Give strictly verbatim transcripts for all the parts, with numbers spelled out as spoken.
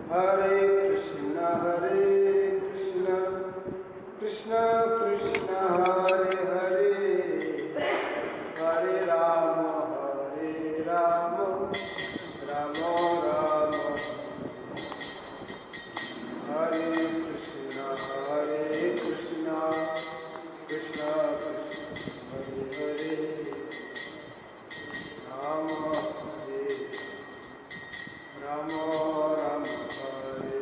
हरे कृष्ण हरे कृष्ण कृष्ण कृष्ण हरे हरे हरे राम हरे राम राम राम हरे कृष्ण हरे कृष्ण कृष्ण कृष्ण हरे हरे राम हरे राम राम हरे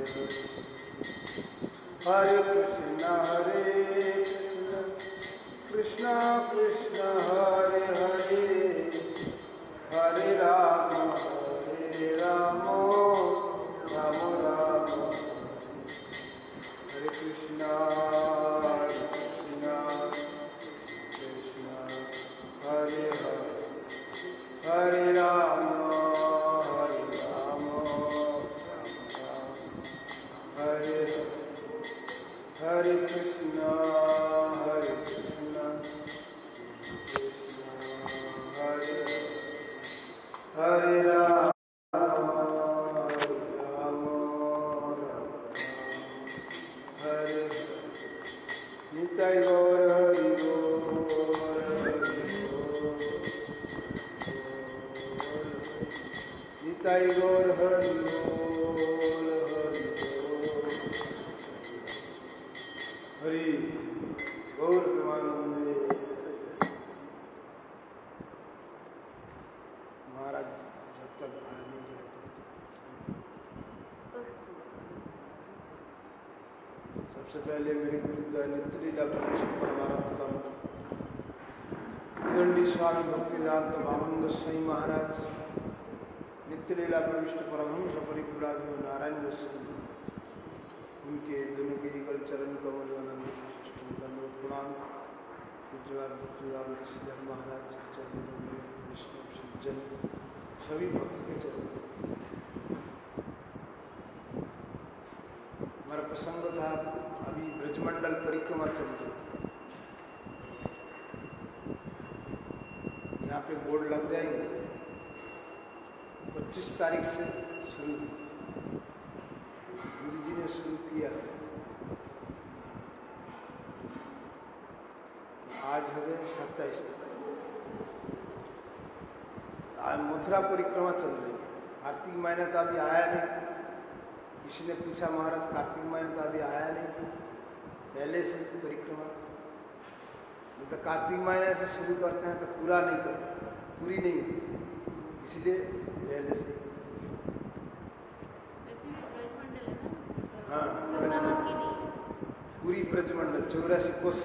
हरे कृष्ण हरे कृष्ण कृष्ण कृष्ण हरे हरे हरे राम हरे राम राम राम हरे कृष्ण हरे कृष्ण कृष्ण हरे हरे हरे राम हरे राम हरे हरे कृष्ण हरे कृष्ण कृष्ण हरे हरे राम हरे राम राम हरे निताय गौर हरि बोल निताय गौर हरि बोल हरि बोल हरि गौर प्रेमानंदे। महाराज जब तक बाहर नहीं गए तो सबसे पहले मेरे गुरुदेव नित्यलीला प्रविष्ट परमानंदतम दंडी स्वामी भक्तिवेदांत भावानंद स्वामी महाराज, नित्यलीला प्रविष्ट परमहंस परिव्राज नारायण गोस्वामी, उनके दोनों के युगल चरण कमल दंडवत प्रणाम। पूज्यवाद भक्तिवेदांत श्रीधर महाराज चरण वैष्णव सज्जन सभी भक्त के चरण। हमारा प्रसंग था अभी ब्रजमंडल परिक्रमा चल रही, यहाँ पे बोर्ड लग जाएंगे। पच्चीस तारीख से शुरू, गुरु जी ने शुरू किया तो आज हो गए सत्ताईस तारीख। आज मथुरा परिक्रमा चल रही है। कार्तिक महीना तो अभी आया नहीं। किसी ने पूछा महाराज कार्तिक महीना तो अभी आया नहीं था, पहले से परिक्रमा तो कार्तिक महीने से शुरू करते हैं तो पूरा नहीं करते, पूरी नहीं होती, इसलिए पहले से। हाँ, पूरी ब्रजमंडल चौरासी कोस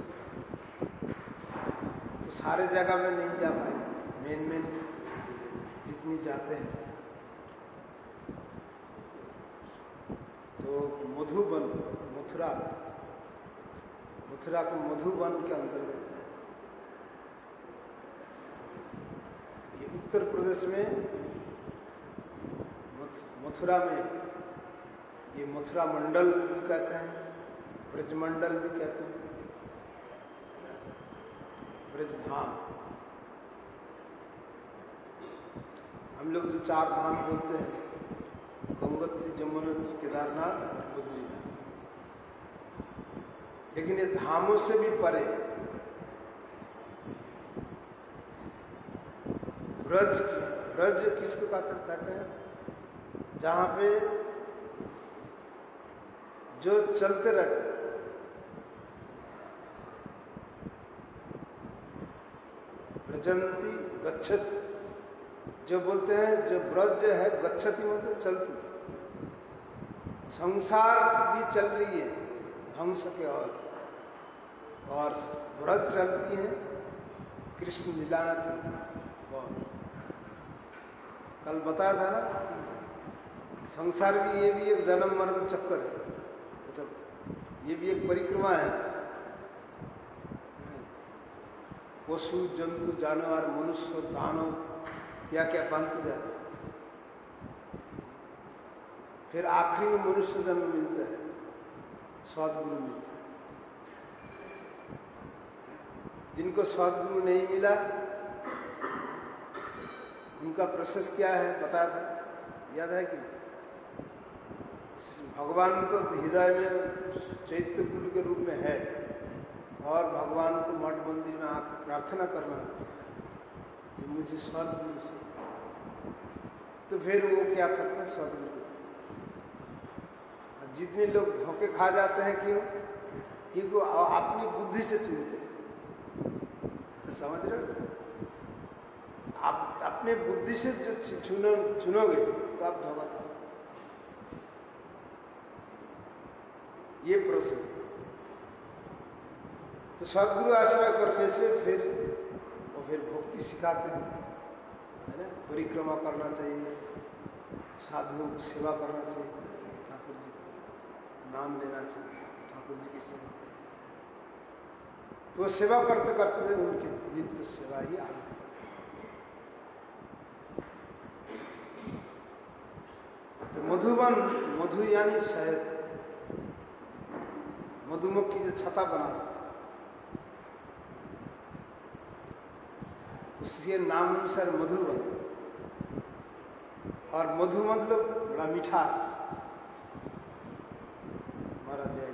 तो सारे जगह में नहीं जा पाएंगे, मेन मेन जितनी जाते हैं। तो मधुबन मथुरा मथुरा को मधुबन के अंतर्गत है। ये उत्तर प्रदेश में मथुरा में ये मथुरा मंडल भी कहते हैं, ब्रजमंडल भी कहते हैं, ब्रजधाम। हम लोग जो चार धाम बोलते हैं, गंगोत्री, जमुनोत्री, केदारनाथ, बद्रीनाथ, लेकिन ये धामों से भी परे ब्रज ब्रज किसको कहते हैं? जहां पे जो चलते रहते हैं, ब्रजंती गच्छति, जो बोलते हैं जो ब्रज है गच्छति मतलब चलती है। संसार भी चल रही है ध्वंस के और और ब्रज चलती है कृष्ण लीला की। और कल बताया था ना, संसार भी ये भी एक जन्म मरण चक्कर है, सब ये भी एक परिक्रमा है। पशु जंतु जानवर मनुष्य दानव क्या क्या बनते जाते हैं, फिर आखिरी में मनुष्य जन्म मिलता है, सद्गुरु मिलता है। जिनको सद्गुरु नहीं मिला उनका प्रोसेस क्या है बताया था, याद है कि भगवान तो हृदय में चैत्य कुल के रूप में है और भगवान को मठ मंदिर में आकर प्रार्थना करना होता है कि मुझे सदगुरु से, तो फिर वो क्या करते हैं सदगुरु। जितने लोग धोखे खा जाते हैं क्यों? क्योंकि अपनी बुद्धि से चुनते, समझ रहे हो? आप अपने बुद्धि से जो चुनो चुनोगे तो आप धोखा खाओगे। ये प्रश्न। तो सदगुरु आश्रय करने से फिर वो फिर भक्ति सिखाते हैं, है ना? परिक्रमा करना चाहिए, साधुओं की सेवा करना चाहिए, ठाकुर जी नाम लेना चाहिए, ठाकुर जी की सेवा। तो सेवा करते करते उनकी नित्य सेवा ही आगे। तो मधुबन, मधु यानी शहद, मधुमक्खी जो छत्ता बनाता है उसके नाम अनुसार मधुबन। और मधु मतलब बड़ा मिठास। हमारा जय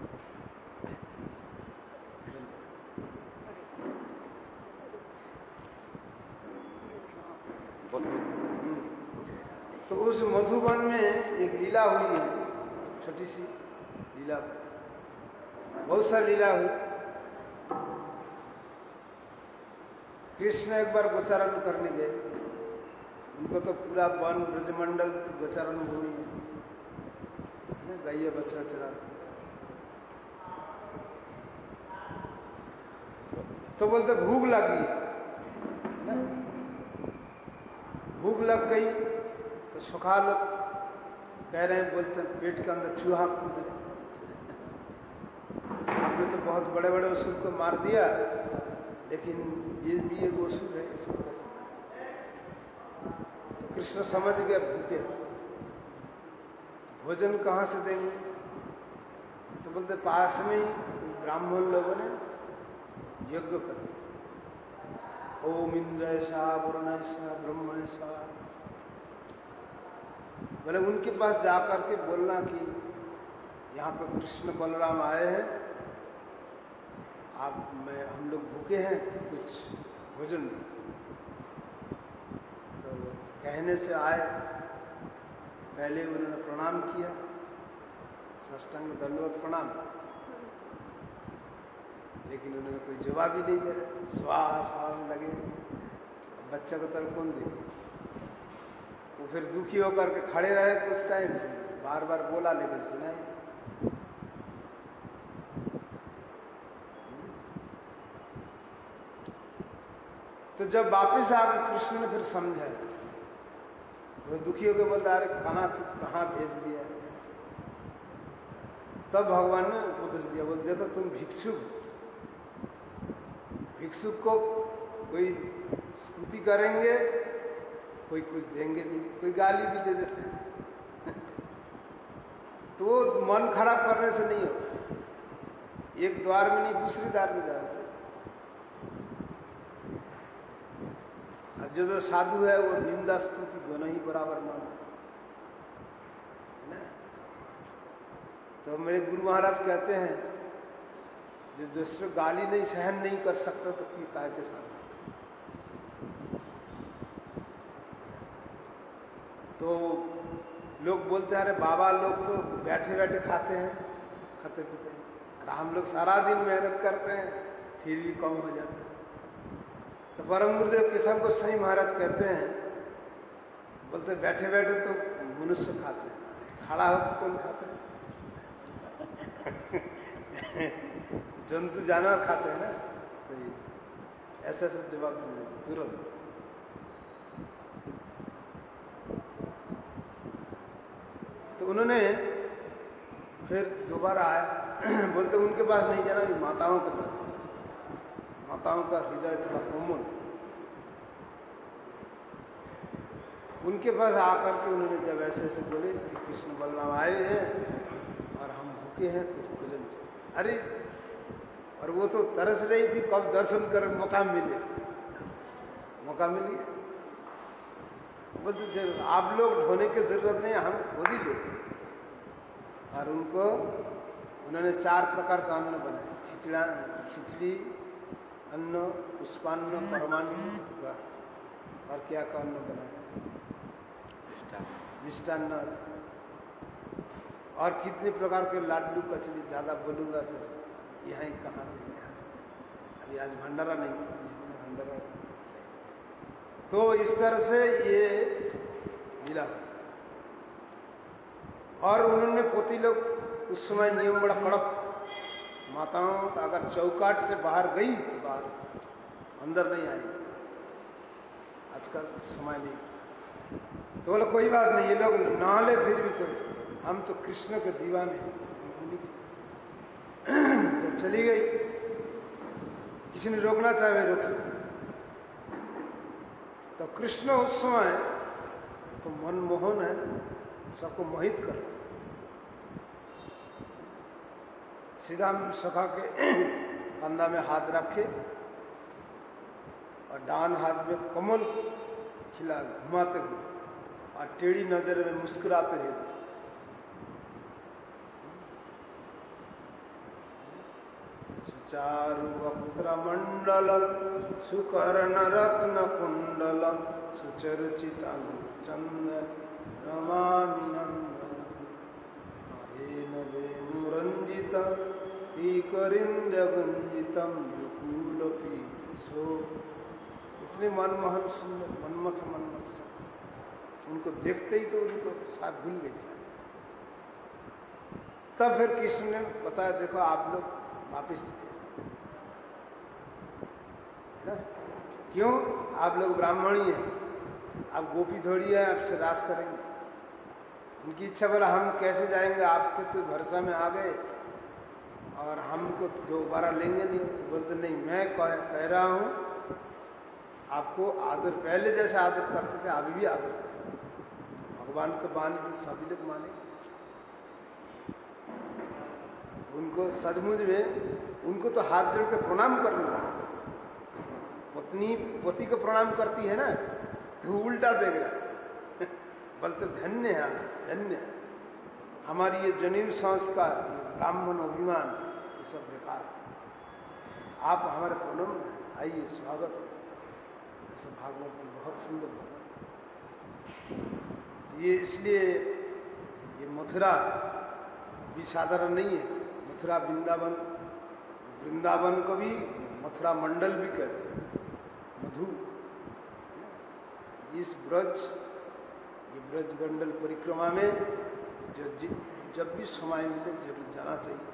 तो उस मधुबन में एक लीला हुई है, छोटी सी लीला, बहुत सारी लीला हुई। कृष्ण एक बार गोचारण करने गए, उनको तो पूरा वन ब्रजमंडल गोचारण भूमि है, गाय बछड़ा चराते। तो बोलते भूख लगी है, भूख लग गई तो सुखा लोग कह रहे हैं, बोलते हैं पेट के अंदर चूहा कूद रहे, आपने तो बहुत बड़े बड़े असुर को मार दिया, लेकिन ये भी एक असुर है, इसको कैसे मारें? तो कृष्ण समझ गए भूखे, तो भोजन कहाँ से देंगे? तो बोलते पास में ही ब्राह्मण लोगों ने यज्ञ कर दिया, ओम इंद्र ऐसा वरुण ऐसा ब्रह्म ऐसा। बोले उनके पास जाकर के बोलना कि यहाँ पर कृष्ण बलराम आए हैं, आप मैं हम लोग भूखे हैं, तो कुछ भोजन दो। तो कहने से आए, पहले उन्होंने प्रणाम किया, साष्टांग दंडवत प्रणाम, लेकिन उन्होंने कोई जवाब ही नहीं दे रहे, स्वाहा स्वाहा लगे। बच्चा को तरफ कौन देखे? वो फिर दुखी होकर के खड़े रहे कुछ टाइम, फिर बार बार बोला लेकिन सुना ही। तो जब वापिस आ गए कृष्ण ने फिर समझा, वो दुखी होकर बोलता अरे खाना तू कहाँ भेज दिया है? तब भगवान ने उपदेश दिया, बोल देखो तुम भिक्षुक, भिक्षुक को कोई स्तुति करेंगे, कोई कुछ देंगे भी, कोई गाली भी दे देते हैं तो वो मन खराब करने से नहीं होता, एक द्वार में नहीं दूसरे द्वार में जाना चाहिए। अब जो जो साधु है वो निंदा स्तुति दोनों ही बराबर मानते है ना। तो मेरे गुरु महाराज कहते हैं, जो दूसरे गाली नहीं सहन नहीं कर सकता तो कोई काय के साथ। तो लोग बोलते हैं अरे बाबा लोग तो बैठे बैठे खाते हैं, खाते पीते हैं, और हम लोग सारा दिन मेहनत करते हैं फिर भी कम हो जाता है। तो परम गुरुदेव केशव गोस्वामी महाराज कहते हैं, बोलते बैठे बैठे तो मनुष्य खाते हैं, खड़ा होकर कौन खाता है? जंतु जानवर खाते हैं ना। तो ऐसा ऐसा जवाब तुरंत। तो उन्होंने फिर दोबारा आया, बोलते उनके पास नहीं जाना, माताओं के पास, माताओं का हृदय थोड़ा कोमल, उनके पास आकर के उन्होंने जब ऐसे ऐसे बोले कि कृष्ण बलराम आए हैं और हम भूखे हैं, कुछ भोजन चाहिए। अरे और वो तो तरस रही थी कब दर्शन कर मौका मिले, मौका मिली। बोलते आप लोग ढोने की जरूरत नहीं, हम खुद ही लेते हैं। और उनको उन्होंने चार प्रकार का अन्न बनाया, खिचड़ा खिचड़ी, अन्न, पुष्पान्न, परमान्न और क्या का अन्न बनाया, मिष्टान्न, और कितने प्रकार के लाडू कचरी। ज़्यादा बोलूँगा फिर यहाँ ही कहाँ देंगे, अभी आज भंडारा नहीं है, जिस दिन भंडारा। तो इस तरह से ये मिला। और उन्होंने पोती लोग, उस समय नियम बड़ा कड़क था, माताओं अगर चौकाट से बाहर गई तो बाहर, अंदर नहीं आई। आजकल समय नहीं। तो बोला कोई बात नहीं, ये लोग नहाले फिर भी कोई, हम तो कृष्ण के दीवाने हैं। जब चली गई, किसी ने रोकना चाहे वे रोकी। तो कृष्ण उस समय तो मनमोहन है ना, सबको मोहित कर, सीधा सखा के कंधा में हाथ रखे और डान हाथ में कमल खिला घुमाते हुए और टेढ़ी नजर में मुस्कुराते हुए, सुचारु वक्त्र मंडलम सुकर्ण रत्न कुंडलम सुचर्चितं चंदन नमामि नंदन हरेन वेणुरंजितं पीकरिंद्र गुंजितं विपुलपीत सो। इतने मनमोहन सुंदर, मनमथ मनमथ सब, उनको देखते ही तो उनको साथ भूल गई। तब फिर कृष्ण ने बताया, देखो आप लोग वापिस चले, है ना, क्यों? आप लोग ब्राह्मण ही हैं, आप गोपी थोड़ी है, आपसे रास करेंगे। उनकी इच्छा, बोला हम कैसे जाएंगे, आपके तो भरोसा में आ गए और हमको तो दोबारा लेंगे नहीं। तो बोलते नहीं, मैं कह, कह रहा हूँ आपको आदर, पहले जैसे आदर करते थे अभी भी आदर करें। भगवान को बानी तो सभी लोग माने। तो उनको सचमुच में उनको तो हाथ जोड़ के प्रणाम करना। पत्नी पति को प्रणाम करती है ना, तो उल्टा देख रहा है, बोलते धन्य है, धन्य है हमारी ये जनीव संस्कार, ब्राह्मण अभिमान, ये सब बेकार, आप हमारे प्रणाम में आइए, स्वागत है। ऐसा भागवत में बहुत सुंदर भागवत। तो ये इसलिए ये मथुरा भी साधारण नहीं है। मथुरा वृंदावन, वृंदावन को भी मथुरा मंडल भी कहते हैं, मधु। इस ब्रज, ये ब्रज मंडल परिक्रमा में जो जब भी समय मिले जरूर जाना चाहिए।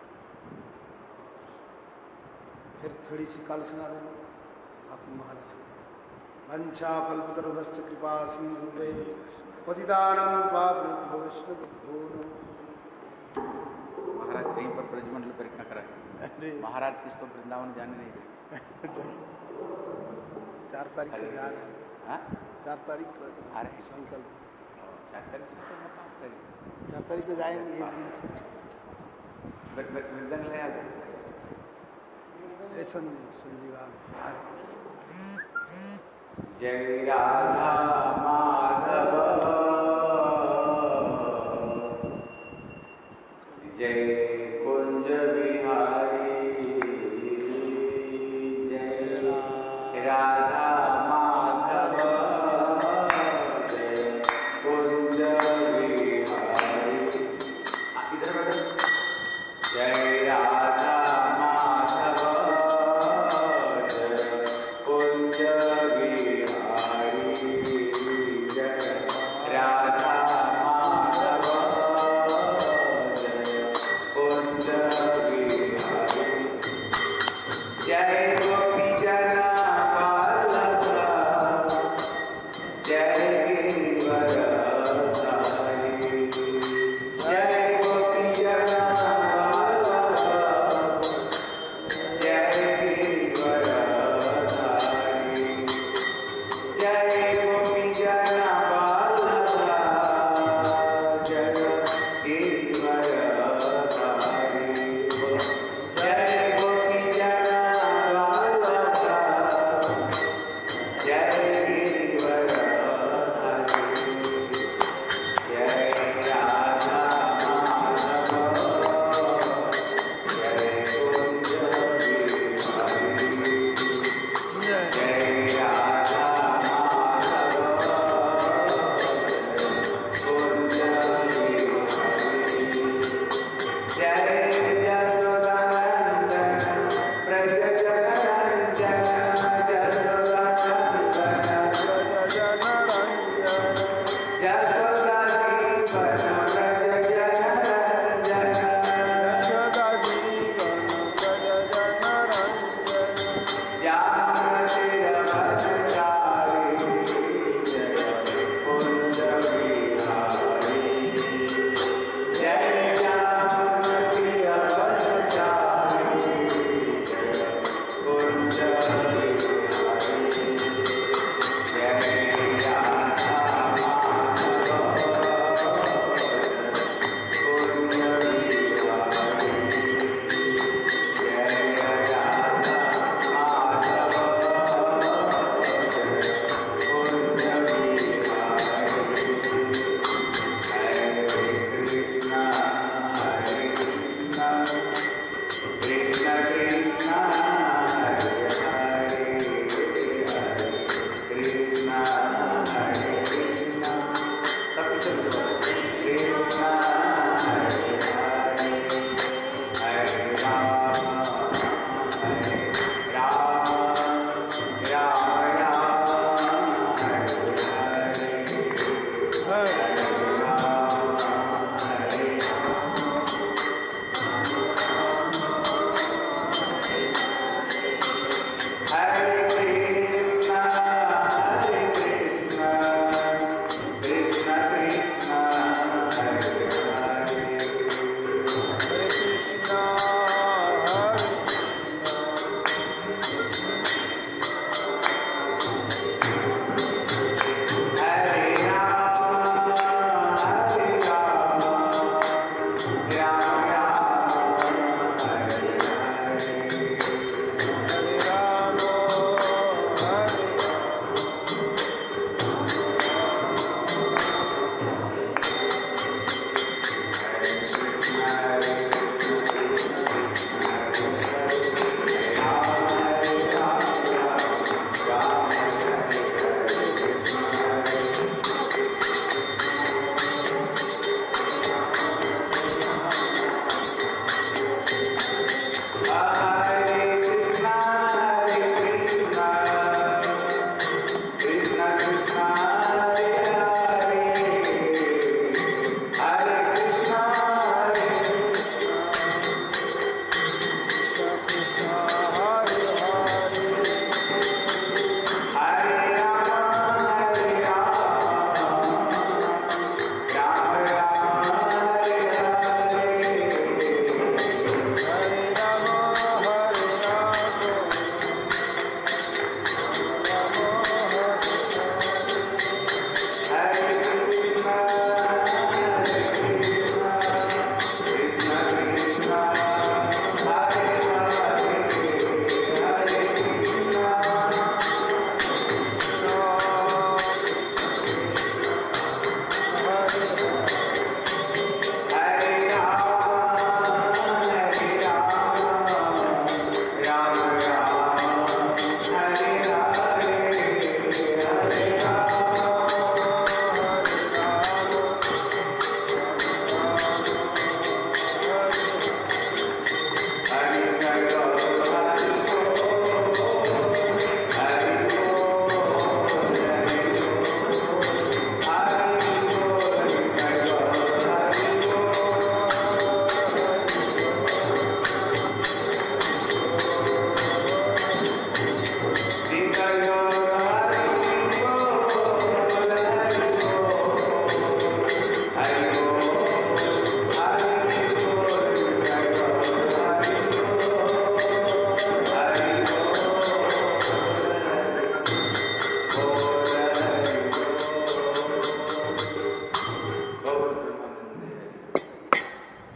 फिर थोड़ी सी काल सुना देंगे आपकी महाराज। वंशा कल्पतरुभश्च कृपा सिंधुभ्ये पतितानां पावनेभ्यो वैष्णवेभ्यो नमः। महाराज कहीं पर ब्रजमंडल परिक्रमा कराए, महाराज किसको वृंदावन जाने नहीं दे। चार तारीख को जा रहे हैं। हाँ, चार तारीख को आ रहे हैं संकल्प। चार तारीख से तो पाँच तारीख चार तारीख को जाएंगे। एक दिन मृदंग ले आ गए। संजीव संजीव आ रहे। जय राधा माधव जय कुंज बिहारी, जय राधा माधव जय कुंज बिहारी। इधर बैठो। जय राधा माधव जय कुंज बिहारी, जय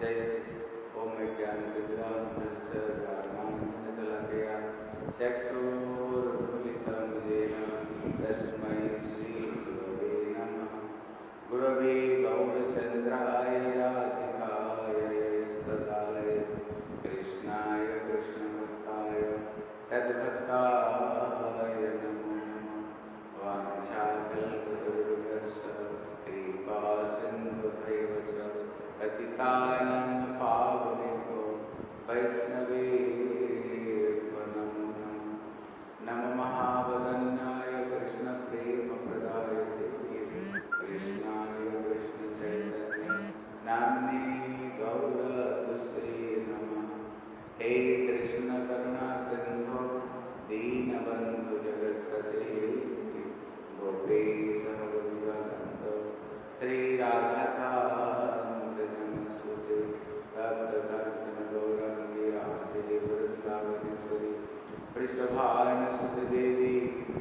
जय श्री ओम ज्ञान विद्राम गया चक्षुरुन्मिलितं येन तस्मै श्री गुरवे नमः। गुरवे गौरचन्द्राय राधिकाय यस्तदालये कृष्णाय कृष्णभक्ताय तद्भक्ताय नमो नमः। वाञ्छाकल्पतरुभ्यश्च कृपा सिन्धुभैव च पतितानां पावनेभ्यो वैष्णवेभ्यो नमो नमः। नमो महावदन्याय कृष्णप्रेमप्रदायते कृष्णाय कृष्णचैतन्य नाम्ने गौरतुसे नमः। हे कृष्ण करुणा सिन्धो दीनबन्धु जगत्पते गोपेश गोपिकान्त श्रीराधाकान्त नमस्ते तप्तकाञ्चन गौराङ्गी राधे वृन्दावनेश्वरी वृषभानुसुते देवी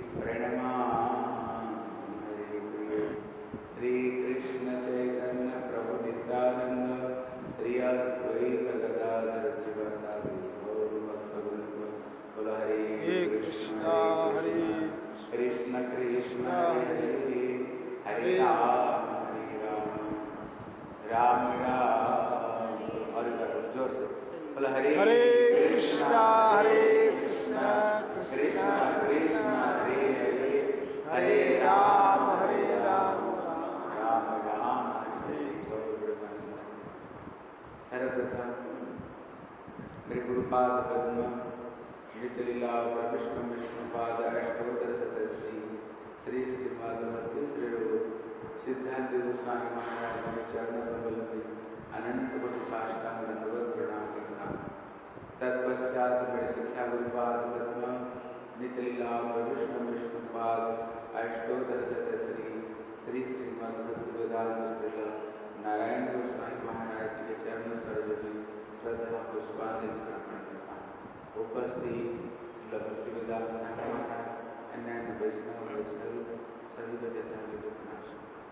प्रणमामि हरिप्रिये। श्रीकृष्ण चैतन्य प्रभु नित्यानंद श्री अद्वैत गदाधर श्रीवासादि गौर भक्तवृंद बोल हरे कृष्ण हरे कृष्ण कृष्ण हरे हरे राम हरे राम राम राम हरे हरे जोर से बोल हरे हरे कृष्ण हरे कृष्ण कृष्ण कृष्ण हरे हरे हरे राम हरे राम राम राम हरे हरे। सर्वप्रथम मेरे गुरुपाद पद्म नित्यलीला विष्णु विष्णुपाद अष्टोत्तर शतश्री श्री श्रीमद्भक्ति श्री सिद्धांत गोस्वामी महाराज के चरण कमल में अनंत कोटि साष्टांग दंडवत प्रणाम करता। तत्पश्चात मेरे शिक्षा गुरुपाद पद्म नित्यलीला विष्णु विष्णुपाद अष्टोत्तर शतश्री श्री श्रीमद्भक्ति वेदांत श्री नारायण गोस्वामी महाराज के चरण सरोज में श्रद्धा पुष्पांजलि अर्पण करता हूँ। उपस्थित श्री भक्ति वेदांत संघ महाराज अन्य वैष्णव वैष्णवी सभी को देता हूँ प्रणाम।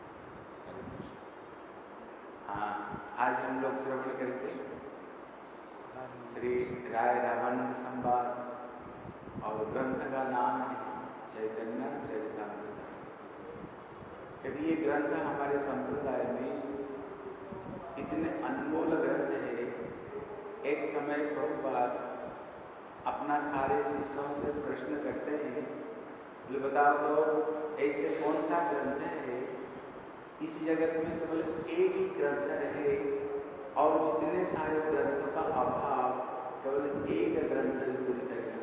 हाँ, आज हम लोग श्रवण करते श्री राय रामानंद संवाद और ग्रंथ का नाम है चैतन्य चरितामृत। यदि ये ग्रंथ हमारे संप्रदाय में इतने अनमोल ग्रंथ है, एक समय प्रभुपाद अपना सारे शिष्यों से प्रश्न करते हैं, बोले बताओ तो ऐसे कौन सा ग्रंथ है इस जगत में केवल एक ही ग्रंथ रहे और जितने सारे ग्रंथों का अभाव केवल एक ग्रंथ ही पूरी करेगा।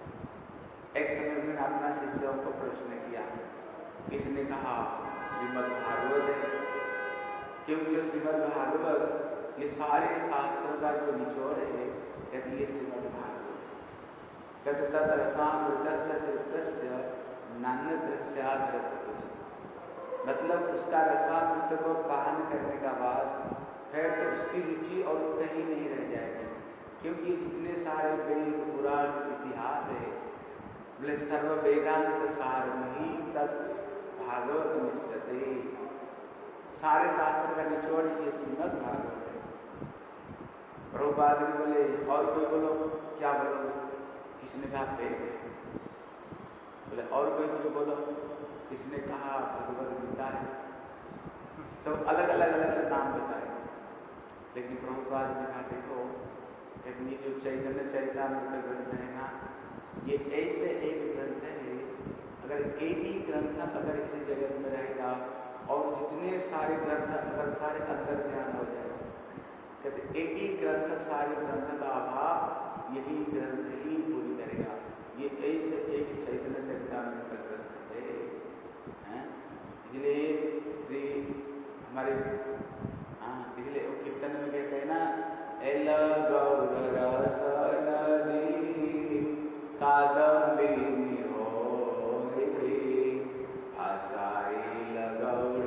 एक समय में अपना शिष्यों को प्रश्न किया, किसने कहा श्रीमद् भागवत है, क्योंकि जो श्रीमद् भागवत ये सारे शास्त्रों का जो निचोड़ है, कहते ये श्रीमद् भागवत कहते तदरसामृतस्य तीर्थस्य नान्यद्रस्याद् कुछ, मतलब उसका रसामृत को पान करने का बाद फिर तो उसकी रुचि और कहीं नहीं रह जाएगी, क्योंकि जितने सारे वेद पुराण इतिहास है बोले सर्व वेदांत सारमही तत् भागवत निश्चते, सारे शास्त्र का निचोड़ ये श्रीमद् भागवत है। प्रभुपाद ने बोले और कोई बोलो, क्या बोलोगे? किसने कहा वेद है, बोले और कोई कुछ बोलो, किसने कहा भगवद गीता है। सब अलग अलग अलग नाम बताए, लेकिन प्रभुपाद ने कहा देखो लेकिन ये जो चैतन्य चरितामृत ग्रंथ है ना, ये ऐसे एक ग्रंथ है, अगर एक ही ग्रंथ अगर इस जगत में रहेगा और जितने सारे ग्रंथ अगर सारे अंतर ध्यान हो जाए, कहते एक ही ग्रंथ सारे ग्रंथ का अभाव यही ग्रंथ ही पूरी करेगा। ये ऐसे एक चैतन्य चरितामृत ग्रंथ है, हैं? इसलिए श्री हमारे हाँ इसलिए वो कीर्तन में कहते हैं ना, एल गौर रस नदी कादम्बिनी हो आसाई लगौड़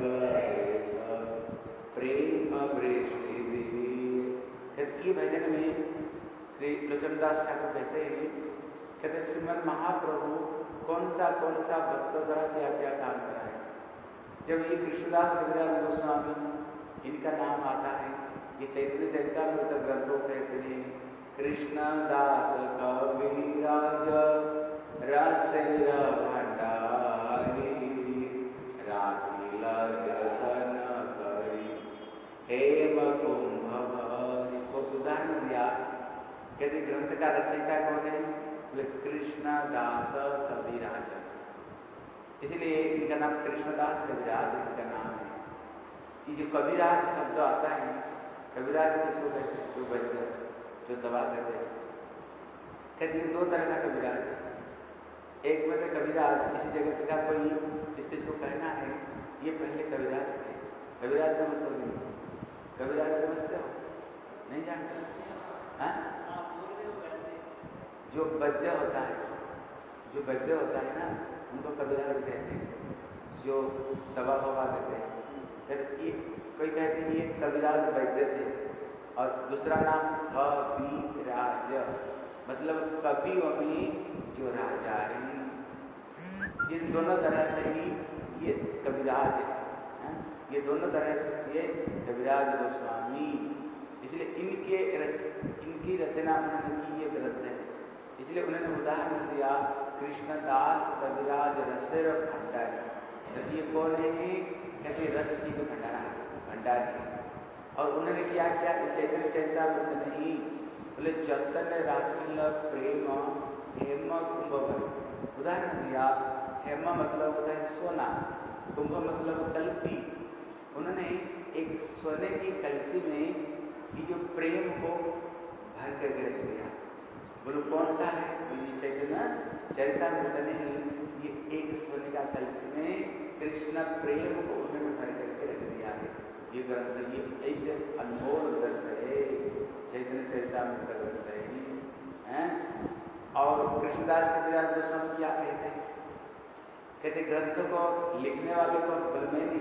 प्रेम वृष्टि दी। ये भजन में श्री लोचनदास ठाकुर कहते हैं, कहते श्रीमद् महाप्रभु कौन सा कौन सा भक्तों द्वारा क्या क्या काम कराए। जब ये कृष्णदास कविराज गोस्वामी इनका नाम आता है ये चैतन्य चरितामृत ग्रंथों कहते हैं कृष्णदास कविराज रसिर भंडारी राखिल जतन करी हेम कुंभ भरी। को उदाहरण दिया, कहते ग्रंथ का रचयिता कौन है? बोले कृष्णदास कविराज, इसलिए इनका नाम कृष्णदास कविराज इनका नाम है। ये जो कविराज शब्द आता है, कविराज किसको कहते हैं? जो वैद्य, जो दवा देते हैं। कहते हैं दो तरह का कविराज है। एक में तो कविराज इसी जगत का कोई इस किसको कहना है, ये पहले कविराज थे। कविराज समझते हो नहीं? कविराज समझते हो? नहीं जानते? हाँ? जो वैद्य होता है, जो वैद्य होता है ना, उनको कविराज कहते हैं, जो दवा फवा देते हैं। ये कोई कहते हैं ये कविराज वैद्य थे, और दूसरा नाम कविराज, मतलब कवियों में जो राजा है। ये दोनों तरह से ही ये कविराज है, है? ये दोनों तरह से ये कविराज गोस्वामी, इसलिए इनके रच इनकी रचना उन्होंने की, ये ग्रंथ है। इसलिए उन्होंने उदाहरण दिया कृष्णदास कविराज रसिर भंडारी। तो ये कौन है? कहते रस की जो भंडारा भंडारी। और उन्होंने क्या किया? चैतन्य चरितामृत नहीं, बोले जतन राखिल प्रेम हेम कुंभ भरी। उदाहरण दिया, हेम मतलब होता है सोना, कुंभ मतलब कलसी। उन्होंने एक सोने की कलसी में ये जो प्रेम को भर करके रख दिया। बोलो कौन सा है? ये चैतन्य चरितामृत नहीं, ये एक सोने का कलसी में कृष्ण प्रेम को उन्होंने भर करके रख दिया है। ये ग्रंथ ये ऐसे अनमोल ग्रंथ है, चैतन्य चरितामृत ग्रंथ है, हैं? और कृष्णदास कविराज गोस्वामी क्या कहते हैं? कहते ग्रंथ को लिखने वाले को बलमेनी,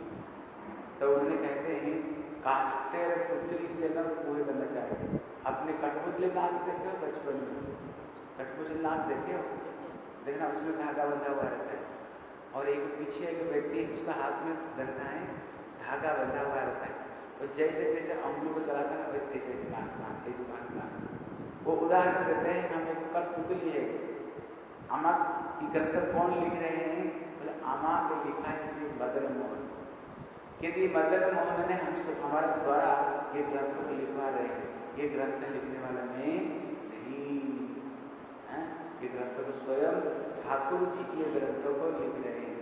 तो उन्होंने कहते हैं काष्टेर पुतली जन्म पूरे करना चाहिए। अपने कठपुतली नाच देखे हो बचपन में? कठपुतली नाच देखे हो? देखना, उसमें धागा बंधा हुआ रहता है, और एक पीछे एक व्यक्ति है, उसका हाथ में धरता है, धागा बंधा हुआ रहता है, और जैसे जैसे अंगुली को चलाता है वैसे ऐसे ऐसे नाचना, ऐसे नाचना। वो उदाहरण देते हैं, हम एक कठपुतली है, आमा की ग्रंथ कौन लिख रहे हैं? बोले आमा के लिखा है श्री मदन मोहन। यदि मदन मोहन ने हम हमारे द्वारा ये ग्रंथ को लिखवा रहे हैं, ये ग्रंथ लिखने वाला में नहीं है। ये ग्रंथ को स्वयं ठाकुर जी ये ग्रंथों को लिख रहे हैं।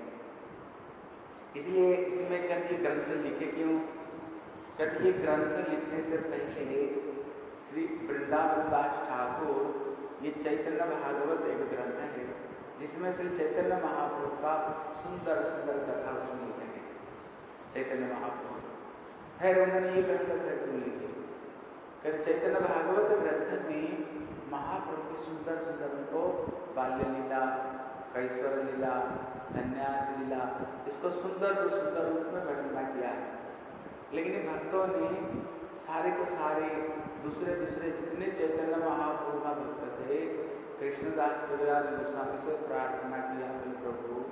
इसलिए इसमें कहते ग्रंथ लिखे क्यों? कहते ये ग्रंथ लिखने से पहले श्री वृंदावन दास ठाकुर, ये चैतन्य भागवत एक ग्रंथ है जिसमें श्री चैतन्य महाप्रभु का सुंदर सुंदर कथा सुनी है चैतन्य महाप्रभु। फिर उन्होंने ये ग्रंथ फिर लिखे। कहते चैतन्य भागवत ग्रंथ में महाप्रभु की सुंदर सुंदर उनको बाल्य लीला, कैश्वर लीला, संन्यास लीला, इसको सुंदर सुंदर रूप में वर्णना किया है। लेकिन भक्तों ने सारे को सारे दूसरे दूसरे जितने चैतन्य महाप्रभु का भक्त थे, कृष्णदास कविराज गोस्वामी से प्रार्थना किया, प्रभु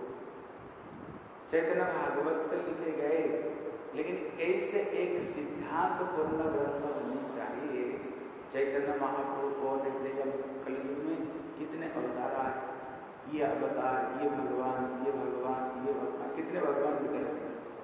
चैतन्य भागवत लिखे गए, लेकिन ऐसे एक सिद्धांत पूर्ण ग्रंथ होनी चाहिए। चैतन्य महाप्रभु को जैसे कलयुग में कितने अवतार आए, ये अवतार, ये भगवान, ये भगवान, ये भगवान, कितने भगवान निकल गए।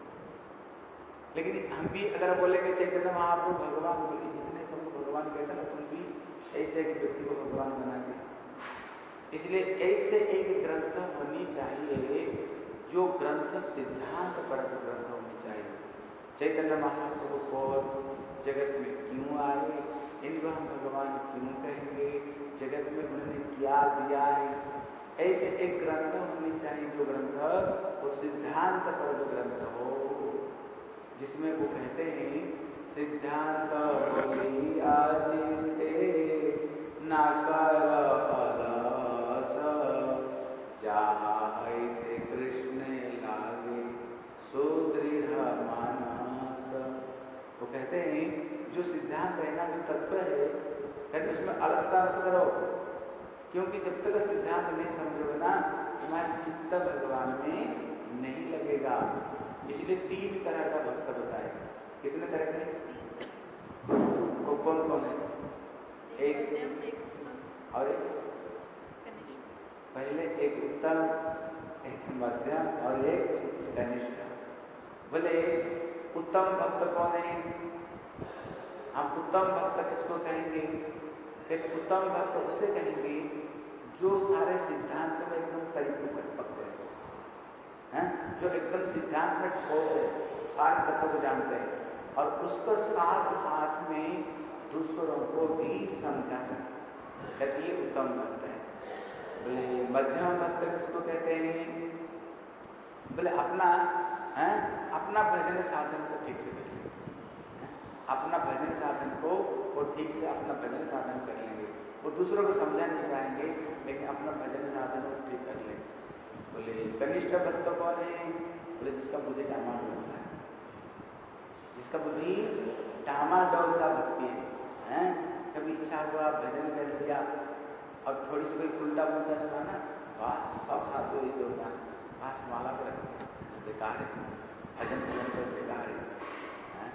लेकिन हम भी अगर बोलेंगे चैतन्य महाप्रभु भगवान, बोले जितने सब भगवान कहते हैं ना, तुम भी ऐसे एक व्यक्ति को भगवान बना के। इसलिए ऐसे एक ग्रंथ होनी चाहिए जो ग्रंथ सिद्धांत पर ग्रंथ होनी चाहिए। चैतन्य महाप्रभु को जगत में क्यों आए, इनको हम भगवान क्यों कहेंगे, जगत में उन्होंने क्या दिया है, ऐसे एक ग्रंथ होनी चाहिए जो ग्रंथ वो सिद्धांत पर ग्रंथ हो, जिसमें वो कहते हैं सिद्धांत बोली आचिते नाकर अलस जहाँ है ते कृष्ण लागे सुदृढ़ मानस। वो कहते हैं जो सिद्धांत है ना, जो तत्व है, कहते उसमें अलसता मत करो, क्योंकि जब तक सिद्धांत नहीं समझोगे ना, तुम्हारी चित्त भगवान में नहीं लगेगा। इसलिए तीन तरह का भक्त बताए। कितने तरह के? और एक पहले एक उत्तम, एक मध्यम और एक कनिष्ठ। बोले उत्तम भक्त कौन है? हम उत्तम भक्त किसको कहेंगे? एक उत्तम भक्त उसे कहेंगे जो सारे सिद्धांत में एकदम परिपक्व है, जो एकदम सिद्धांत में ठोस है, सारे तत्व को जानते हैं और उसको साथ साथ में दूसरों को भी समझा सके, ये उत्तम भक्त है। बोले मध्यम भक्त किसको कहते हैं? बोले अपना है अपना भजन साधन को ठीक से कर लेंगे, अपना भजन साधन को वो ठीक से अपना भजन साधन कर लेंगे। वो दूसरों को समझा नहीं पाएंगे लेकिन अपना भजन साधन को ठीक कर लेंगे। बोले कनिष्ठ भक्त कौन है? बोले जिसका बुद्धि डामाडोल सा है, जिसका बुद्धि डामाडोल सा भक्ति है, हैं? कभी इच्छा हुआ भजन कर लिया और थोड़ी सी कोई उल्टा पुल्टा सुना ना, बस सब साधु ऐसे होता है, बस माला पर रख दिया, बेकार है भजन भजन कर बेकार है।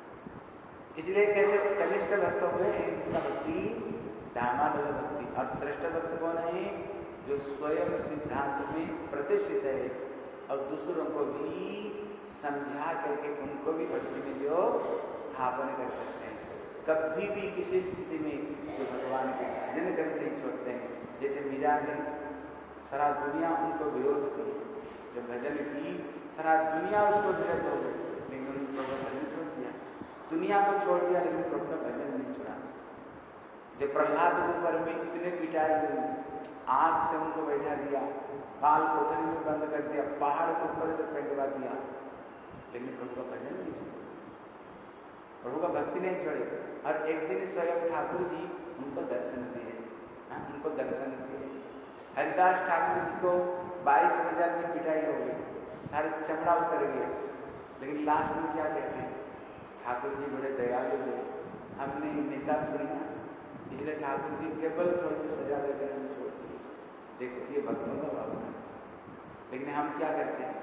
इसलिए कहते कनिष्ठ भक्त हुए जिसका भक्ति डामाडोल भक्ति। और श्रेष्ठ भक्त कौन है? जो स्वयं सिद्धांत में प्रतिष्ठित है और दूसरों को भी समझा करके उनको भी भक्ति में जो स्थापन कर सकते हैं। कभी भी किसी स्थिति में जो भगवान के भजन करने नहीं छोड़ते हैं। जैसे मीरा ने सारा दुनिया उनको विरोध की, जब भजन की सारा दुनिया उसको विरोध हो गई लेकिन उन्होंने प्रभु का भजन छोड़ दिया, दुनिया को छोड़ दिया लेकिन प्रभु का भजन नहीं छोड़ा। जब प्रहलाद के ऊपर में इतने पिटाई हुई, आग से उनको बैठा दिया, काल कोठरी में बंद कर दिया, पहाड़ के ऊपर से फेंकवा दिया, लेकिन प्रभु का भजन नहीं छोड़ा, प्रभु का भक्ति नहीं छोड़े। और एक दिन स्वयं ठाकुर जी उनको दर्शन दिए, उनको दर्शन दिए। हरिदास ठाकुर जी को बाईस हजार में पिटाई हो गई, सारे चमड़ा उतर गया, लेकिन लास्ट में क्या कहते हैं? ठाकुर जी बड़े दयालु थे, हमने निंदा सुनी ना, इसलिए ठाकुर जी केवल थोड़ी सी सजा देकर हमें छोड़ दिए। देखो ये भक्तों का भाव है। लेकिन हम क्या करते हैं?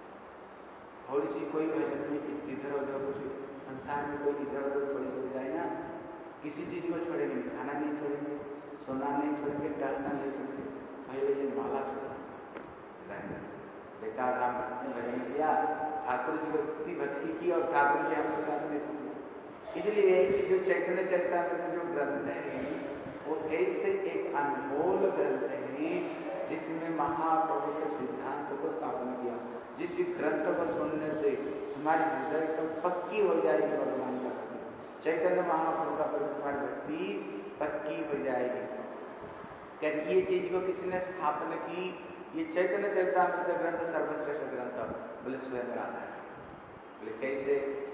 थोड़ी सी कोई भजन में इधर उधर कुछ संसार में कोई इधर उधर थोड़ी सी हो जाए ना, किसी चीज को छोड़ेंगे, खाना नहीं छोड़ेंगे, सोना नहीं छोड़ेंगे, टहलना नहीं छोड़ेंगे, पहले से माला छोड़ा बेकार राम भक्ति भजन किया, ठाकुर जी को इतनी भक्ति की और ठाकुर जी हमारे साथ नहीं समझे। इसलिए जो चैतन्य चरितामृत जो ग्रंथ है वो ऐसे एक अनमोल ग्रंथ है जिसमें महाप्रभु के सिद्धांत को स्थापन किया, जिस ग्रंथ को सुनने से तुम्हारी हृदय तो पक्की हो जाएगी भगवान का भक्ति, चैतन्य महाप्रभु का तुम्हारी भक्ति पक्की हो जाएगी। कहते ये चीज को किसने स्थापन की? ये चैतन्य चरितामृत ग्रंथ सर्वश्रेष्ठ ग्रंथ, बोले स्वयं राधा है। बोले कैसे?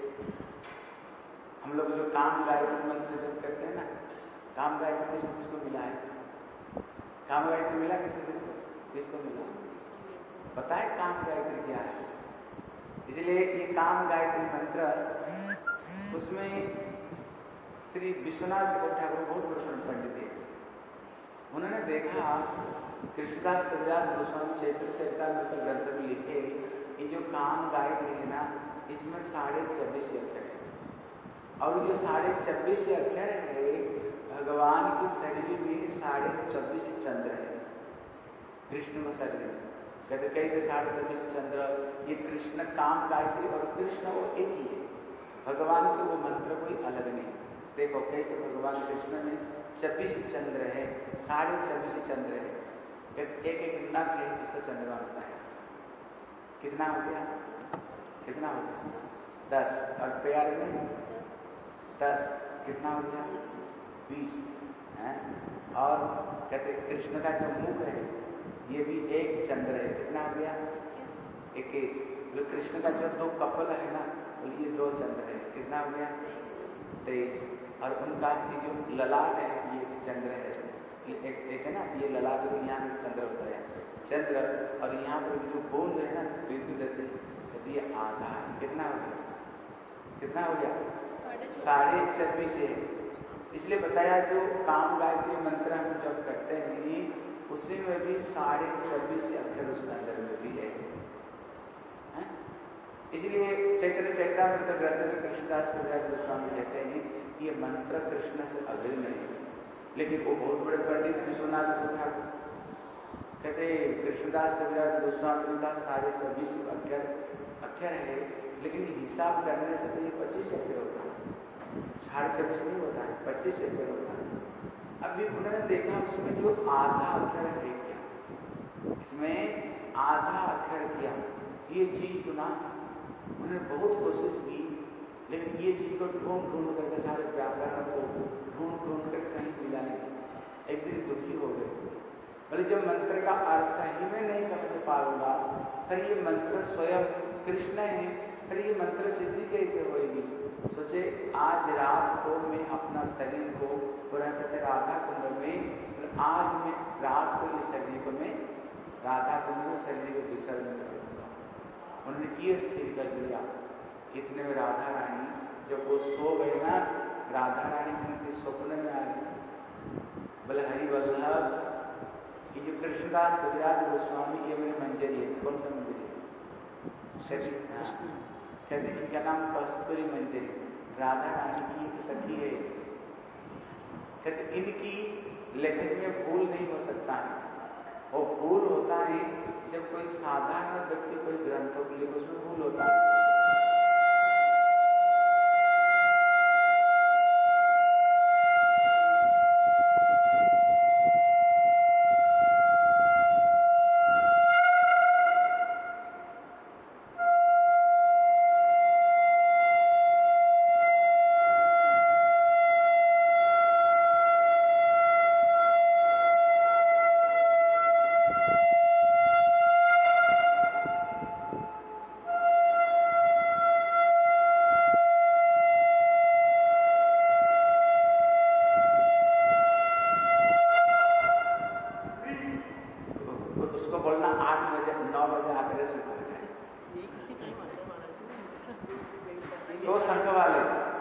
हम लोग जो काम गायत्री मंत्र जब करते हैं ना, काम गायत्री किसको किसको मिला है? काम गायत्री मिला किसको किसको किसको मिला? पता है काम गायत्री क्या है? इसलिए ये काम गायत्री मंत्र, उसमें श्री विश्वनाथ चक्रवर्ती ठाकुर बहुत बड़े पंडित थे। उन्होंने देखा कृष्णदास कविराज गोस्वामी चैतन्य चरितामृत ग्रंथ में लिखे ये जो काम गायत्री है ना, इसमें साढ़े छब्बीस अक्षर है और जो साढ़े छब्बीस अक्षर है भगवान की शरीर में साढ़े छब्बीस चंद्र है। कृष्ण को शरीर कहते कैसे साढ़े छब्बीस चंद्र? ये कृष्ण काम गायत्री और कृष्ण वो एक ही है, भगवान से वो मंत्र कोई अलग नहीं। देखो कैसे भगवान कृष्ण में छब्बीस चंद्र है, साढ़े छब्बीस चंद्र है, कहते एक एक नख है, इसको चंद्रमा होता है। कितना हो गया? कितना हो गया? दस। और पैर में दस, कितना हो गया? बीस है। और कहते कृष्ण का जो मुख है ये भी एक चंद्र है, कितना हो गया? इक्कीस। जो कृष्ण का जो दो कपल है ना, ये दो चंद्र है, कितना हो गया? तेईस। और उनका ये जो ललाट है ये चंद्र है, ऐसे ना ये ललाट को यहाँ पे चंद्र होता है, चंद्र। और यहाँ पर जो बूंद है ना विद्युत ये आधा है, कितना हो गया? कितना हो गया? साढ़े छब्बीस है। इसलिए बताया जो काम गायत्री मंत्र हम जब करते हैं उसी में भी साढ़े छब्बीस अक्षर उसके अंदर में भी है, है? इसलिए चैतन्य चरितामृत ग्रंथ में कृष्णदास कविराज गोस्वामी कहते हैं कि ये मंत्र कृष्ण से अभिन्न है, लेकिन वो बहुत बड़े पंडित विश्वनाथ ठाकुर कहते कृष्णदास कविराज गोस्वामी जी का साढ़े छब्बीस अक्षर अक्षर है, लेकिन हिसाब करने से तो ये पच्चीस अक्षर होता है, साढ़े छब्बीस नहीं होता है, पच्चीस अक्षर होता है। अभी उन्होंने देखा उसमें जो आधा अक्षर है क्या, इसमें आधा अक्षर क्या, ये चीज को ना उन्होंने बहुत कोशिश की, लेकिन ये चीज को ढूंढ ढूंढ करके सारे व्याकरण को ढूंढ ढूंढ कर कहीं मिला नहीं। एक दिन दुखी हो गए, बोले जब मंत्र का अर्थ ही मैं नहीं समझ पाऊंगा, फिर ये मंत्र स्वयं कृष्ण है, फिर ये मंत्र सिद्धि कैसे होगी। सोचे आज रात को मैं अपना शरीर को पूरा कहते राधा कुंड में, आज मैं रात को इस शरीर को मैं राधा कुंड में शरीर को विसर्जन करूंगा। उन्होंने ये स्थिर कर लिया। इतने में राधा रानी जब वो सो गए ना, राधा रानी उनके स्वप्न में आ गई, बोले हरि वल्लभ ये जो कृष्णदास कविराज गोस्वामी ये मेरी मंजरी है। कौन सा मंजरी है? कहते इनका नाम कस्तूरी मंजरी, राधा रानी की एक सखी है। कहते इनकी लेखन में भूल नहीं हो सकता है, वो भूल होता है जब कोई साधारण व्यक्ति कोई ग्रंथों को लिखे उसमें भूल होता है। दो संघ वाले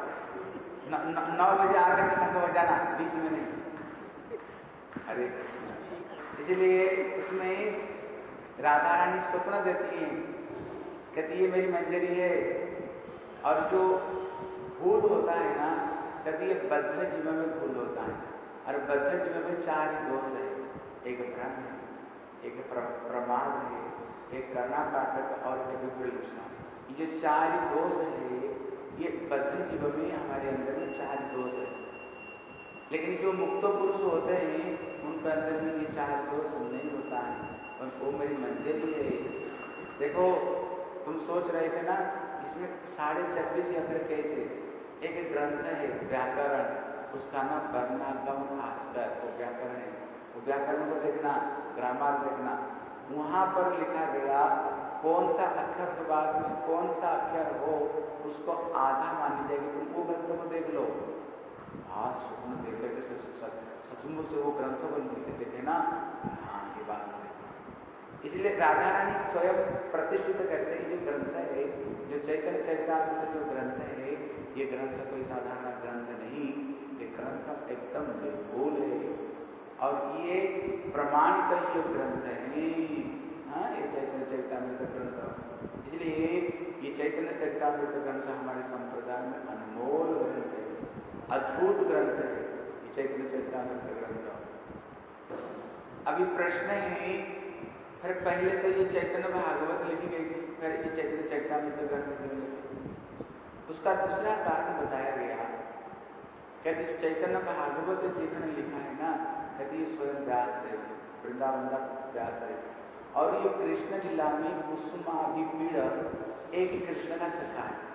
नौ बजे आकर के संघ बजाना, बीच में नहीं। हरे कृष्ण। इसलिए उसमें राधा रानी स्वप्न देती है, कहती ये मेरी मंजरी है। और जो भूल होता है ना, कहती ये बद्ध जीवन में भूल होता है, और बद्ध जीवन में चार दोष है, एक भ्रम है, एक प्र, प्रमाद है, एक करना काटक और एक विपरीत। ये जो चार दोष है ये बद्ध जीवन में हमारे अंदर में चार दोष है, लेकिन जो मुक्त पुरुष होते हैं उनके अंदर में ये चार दोष नहीं होता है। और वो मेरी मंजरी है। देखो तुम सोच रहे थे ना इसमें साढ़े छब्बीस अक्षर कैसे, एक ग्रंथ है व्याकरण, उसका नाम वर्णागम भास्कर, वो व्याकरण है। वो व्याकरण को देखना, ग्रामर देखना, वहां पर लिखा गया कौन सा अक्षर के बाद में कौन सा अक्षर हो उसको आधा मानी जाएगी। तुम वो ग्रंथ को देख लो, हाँ सुकून देख करके सचमुच से वो ग्रंथों को देखे ना, हाँ ये बात सही। इसलिए राधा रानी स्वयं प्रतिष्ठित करते हैं, जो ग्रंथ है, जो चैतन्य चरितामृत जो ग्रंथ है, ये ग्रंथ कोई साधारण ग्रंथ नहीं, ये ग्रंथ एकदम निर्भूल है और ये प्रमाणित ये ग्रंथ है। हाँ ये चैतन्य चरितामृत ग्रंथ, इसलिए ये चैतन्य चरितामृत ग्रंथ हमारे संप्रदाय में अनमोल ग्रंथ है, अद्भुत ग्रंथ है ये चैतन्य चरितामृत ग्रंथ। अभी प्रश्न है, फिर पहले तो ये चैतन्य भागवत लिखी गई थी, फिर ये चैतन्य चरितामृत ग्रंथ क्यों लिखी? उसका दूसरा कारण बताया गया, कहते जो चैतन्य भागवत जिन्होंने लिखा है ना, कहते ये स्वयं व्यास देव, वृंदावन दास व्यास देव, और ये कृष्ण लीला में कुसुमाभिपीड़ एक कृष्ण का सखा है,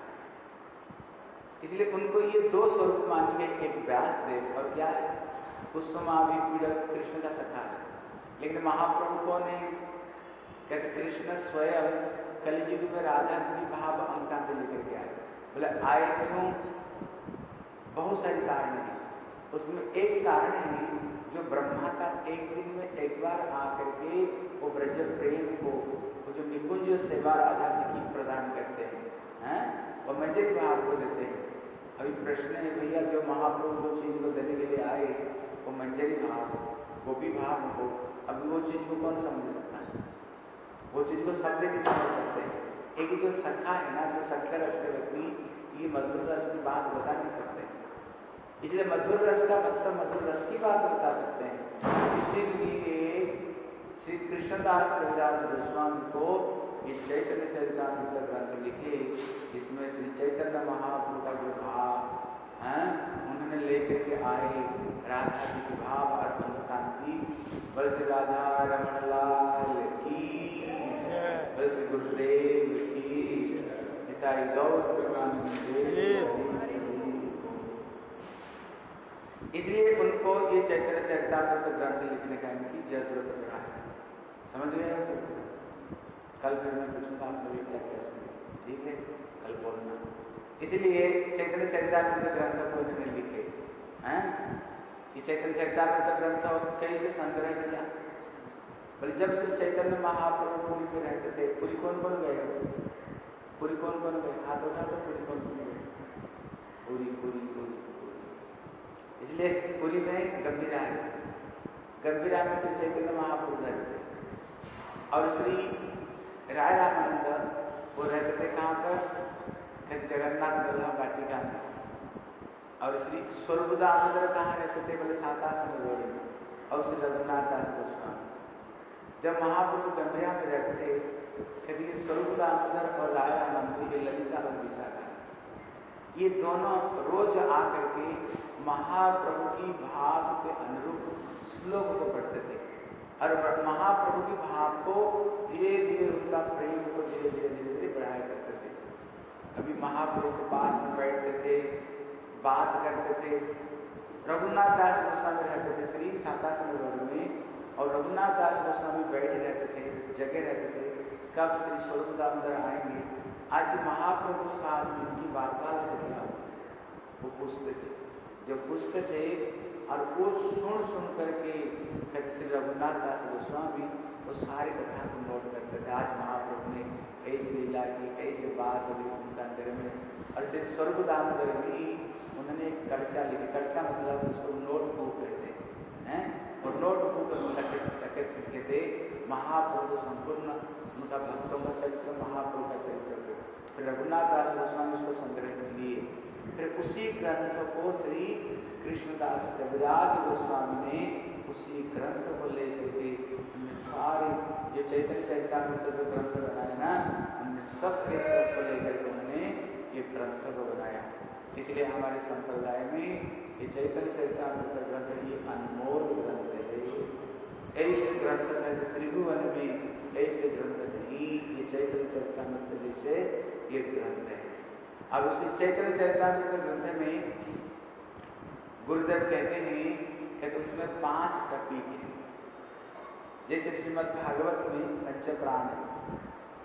इसलिए उनको ये दो स्वरूप मानी गई, एक व्यास देव और क्या है कुसुमाभिपीड़ कृष्ण का सखा है। लेकिन महाप्रभु कौन है? कहते कृष्ण स्वयं कलियुग में राधा जी की भाव अंका में लेकर के आए। बोले आए क्यों? बहुत सारे कारण हैं, उसमें एक कारण है जो ब्रह्मा का एक दिन में एक बार आकर के वो ब्रज प्रेम को, वो जो निकुंज सेवा राधा जी की प्रदान करते हैं, हैं? वो मंजरी भाव को देते हैं। अभी प्रश्न है भैया, जो महाप्रभु जो चीज को देने के लिए आए वो मंजरी भाव, गोपी भाव को, अभी वो चीज को कौन समझ सकता है? वो चीज को सब नहीं समझ सकते। एक जो सखा है ना, जो सख्य रस के व्यक्ति ये मधुर रस की बात बता नहीं सकते, इसलिए मधुर रस का मतलब मधुर रस की बात बता सकते हैं। इसीलिए श्री कृष्णदास कविराज गोस्वामी को ये चैतन्य चरितामृत ग्रंथ लिखे, जिसमें श्री चैतन्य महाप्रभु का जो भाव है उन्होंने लेकर के आए राधा जी के भाव अर्पण कांति। बल श्री राधा रमण लाल की, बल श्री गुरुदेव की, निताई गौर प्रेमानंद। इसलिए उनको ये चैतन्य चरितामृत ग्रंथ लिखने का इनकी जरूरत पड़ा है। समझ गए हो सब? कल फिर मैं पूछूंगा आप लोग क्या क्या सुने, ठीक है? कल बोलना। इसलिए चैतन्य चरितामृत ग्रंथ को इन्होंने लिखे हैं। ये चैतन्य चरितामृत ग्रंथ कैसे संग्रह किया? बोले जब से चैतन्य महाप्रभु पुरी में रहते थे। पुरी कौन बन गए हो? पुरी कौन बन गए? हाथ उठा तो पुरी कौन बन गए? पुरी पुरी पुरी इसलिए पुरी में गंभीरा है, गंभीरा में से चैतन्य महाप्रभु रहते थे। और श्री राय रामानंद वो रहते थे कहाँ पर? जगन्नाथ बल्लभ वाटिका में। और श्री स्वरूप दामोदर कहाँ रहते थे? बोले सातासन रोड में। और श्री रघुनाथ दास गोस्वामी जब महाप्रभु गंभीरा में रहते थे, कभी स्वरूप दामोदर और राय रामानंद ये ललिता और विशाखा ये दोनों रोज आकर के महाप्रभु की भाव के अनुरूप श्लोक को पढ़ते थे। और महाप्रभु की भाव को धीरे धीरे उनका प्रेम को धीरे धीरे धीरे धीरे बढ़ाया करते थे। कभी महाप्रभु के पास में बैठते थे, बात करते थे। रघुनाथ दास गोस्वामी रहते थे श्री सातासन रोड में, और रघुनाथ दास गोस्वामी बैठे रहते थे, जगह रहते थे, कब श्री स्वरूप दामोदर आएंगे। आज महाप्रभु साथ उनकी वार्तालाप किया वो पूछते थे, जो पूछते थे और वो सुन सुन करके कहते श्री रघुनाथ दास गोस्वामी वो सारी कथा को नोट करते थे। आज महाप्रभु ने ऐसी लीला की, ऐसे बात हुई उनका अंदर में। और श्री स्वरूप दामोदर भी उन्होंने एक कर्चा लिखी, कर्चा मतलब उसको नोटबुक कहते हैं। और नोटबुक लिखे थे महाप्रभु संपूर्ण उनका भक्तों का चरित्र, महाप्रभु का चरित्र। फिर रघुनाथ दास गोस्वामी उसको संग्रह किए। फिर उसी ग्रंथ को श्री कृष्णदास कविराज गोस्वामी ने उसी ग्रंथ को लेकर के उनने सारे जो चैतन्य चरितामृत जो ग्रंथ बनाए ना, उनने सब के सब को लेकर के उन्होंने ये ग्रंथ को बनाया। इसलिए हमारे संप्रदाय में ये चैतन्य चरितामृत ग्रंथ ये अनमोल ग्रंथ है। ऐसे ग्रंथ में त्रिभुवन में ऐसे ग्रंथ नहीं, ये चैतन्य चरितामृत जैसे ये ग्रंथ है। अब उसी चैतन्य चरितामृत ग्रंथ में गुरुदेव कहते हैं कि तो उसमें पांच टपीक हैं। जैसे श्रीमद् भागवत में पंच प्राण है,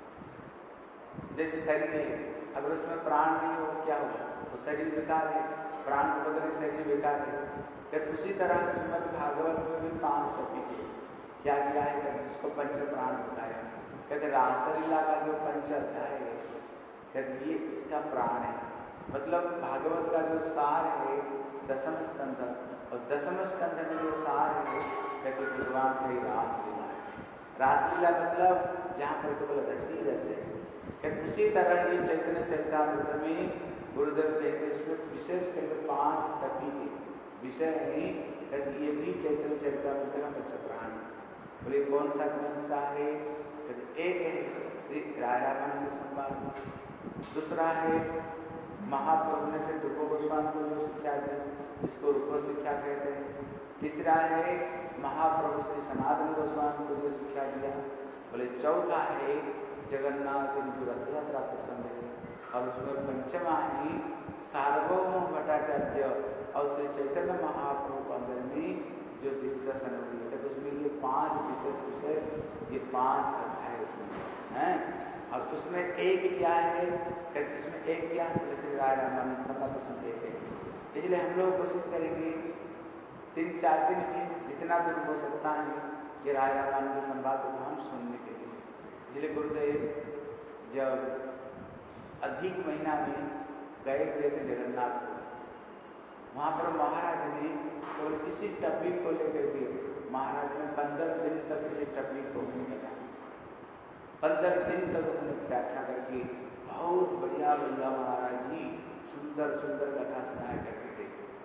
जैसे शरीर है, अगर उसमें प्राण नहीं हो क्या होगा? वो शरीर बेकार है, प्राण के बगैर शरीर बेकार है। कहते उसी तरह श्रीमद् भागवत में भी पांच टपीक है। क्या किया है? कहते उसको पंच प्राण बताया। कहते रासलीला का जो पंच अध्याय है, कहते ये इसका प्राण है। मतलब भागवत का जो सार है दसम स्कंध, और दसम स्कंध में जो सार है कहते भगवान की रासलीला है। रासलीला मतलब जहाँ पर केवल रसी रस है। कहते उसी तरह ये चैतन्य चरितामृत में गुरुदेव कहते इसमें विशेष करके पांच टपीक विषय है। कहते ये भी चैतन्य चरितामृत का पंच प्राण है। बोले कौन सा कौन सा है? कहते एक है श्री राय रामानंद संवाद, दूसरा है महाप्रभु ने से रूप गोस्वामी को जो शिक्षा दी जिसको रूप शिक्षा कहते हैं, तीसरा है महाप्रभु श्री सनातन गोस्वामी को जो शिक्षा दिया। बोले चौथा है जगन्नाथ की रथ यात्रा प्रसंग है। और उसमें पंचमा है सार्वभौम भट्टाचार्य और श्री चैतन्य महाप्रभु के अंदर में जो डिस्कशन हुई है। तो उसमें ये पांच विशेष विशेष ये पांच अध्याय उसमें हैं। और उसमें एक क्या है? कहते उसमें एक क्या है? जैसे राय रामानंद संवाद उसमें एक है। इसलिए हम लोग कोशिश करेंगे तीन चार दिन की जितना दूर हो सकता है ये राय रामानंद संवाद को हम सुनने के लिए। इसलिए गुरुदेव जब अधिक महीना में गए हुए थे जगन्नाथपुर, वहाँ पर महाराज ने केवल तो किसी टपीक को लेकर के महाराज ने पंद्रह दिन तक किसी टपीक को नहीं बताया। पंद्रह दिन तक उन्होंने व्याख्या करके बहुत बढ़िया बढ़िया महाराज जी सुंदर सुंदर कथा सुनाया करते थे।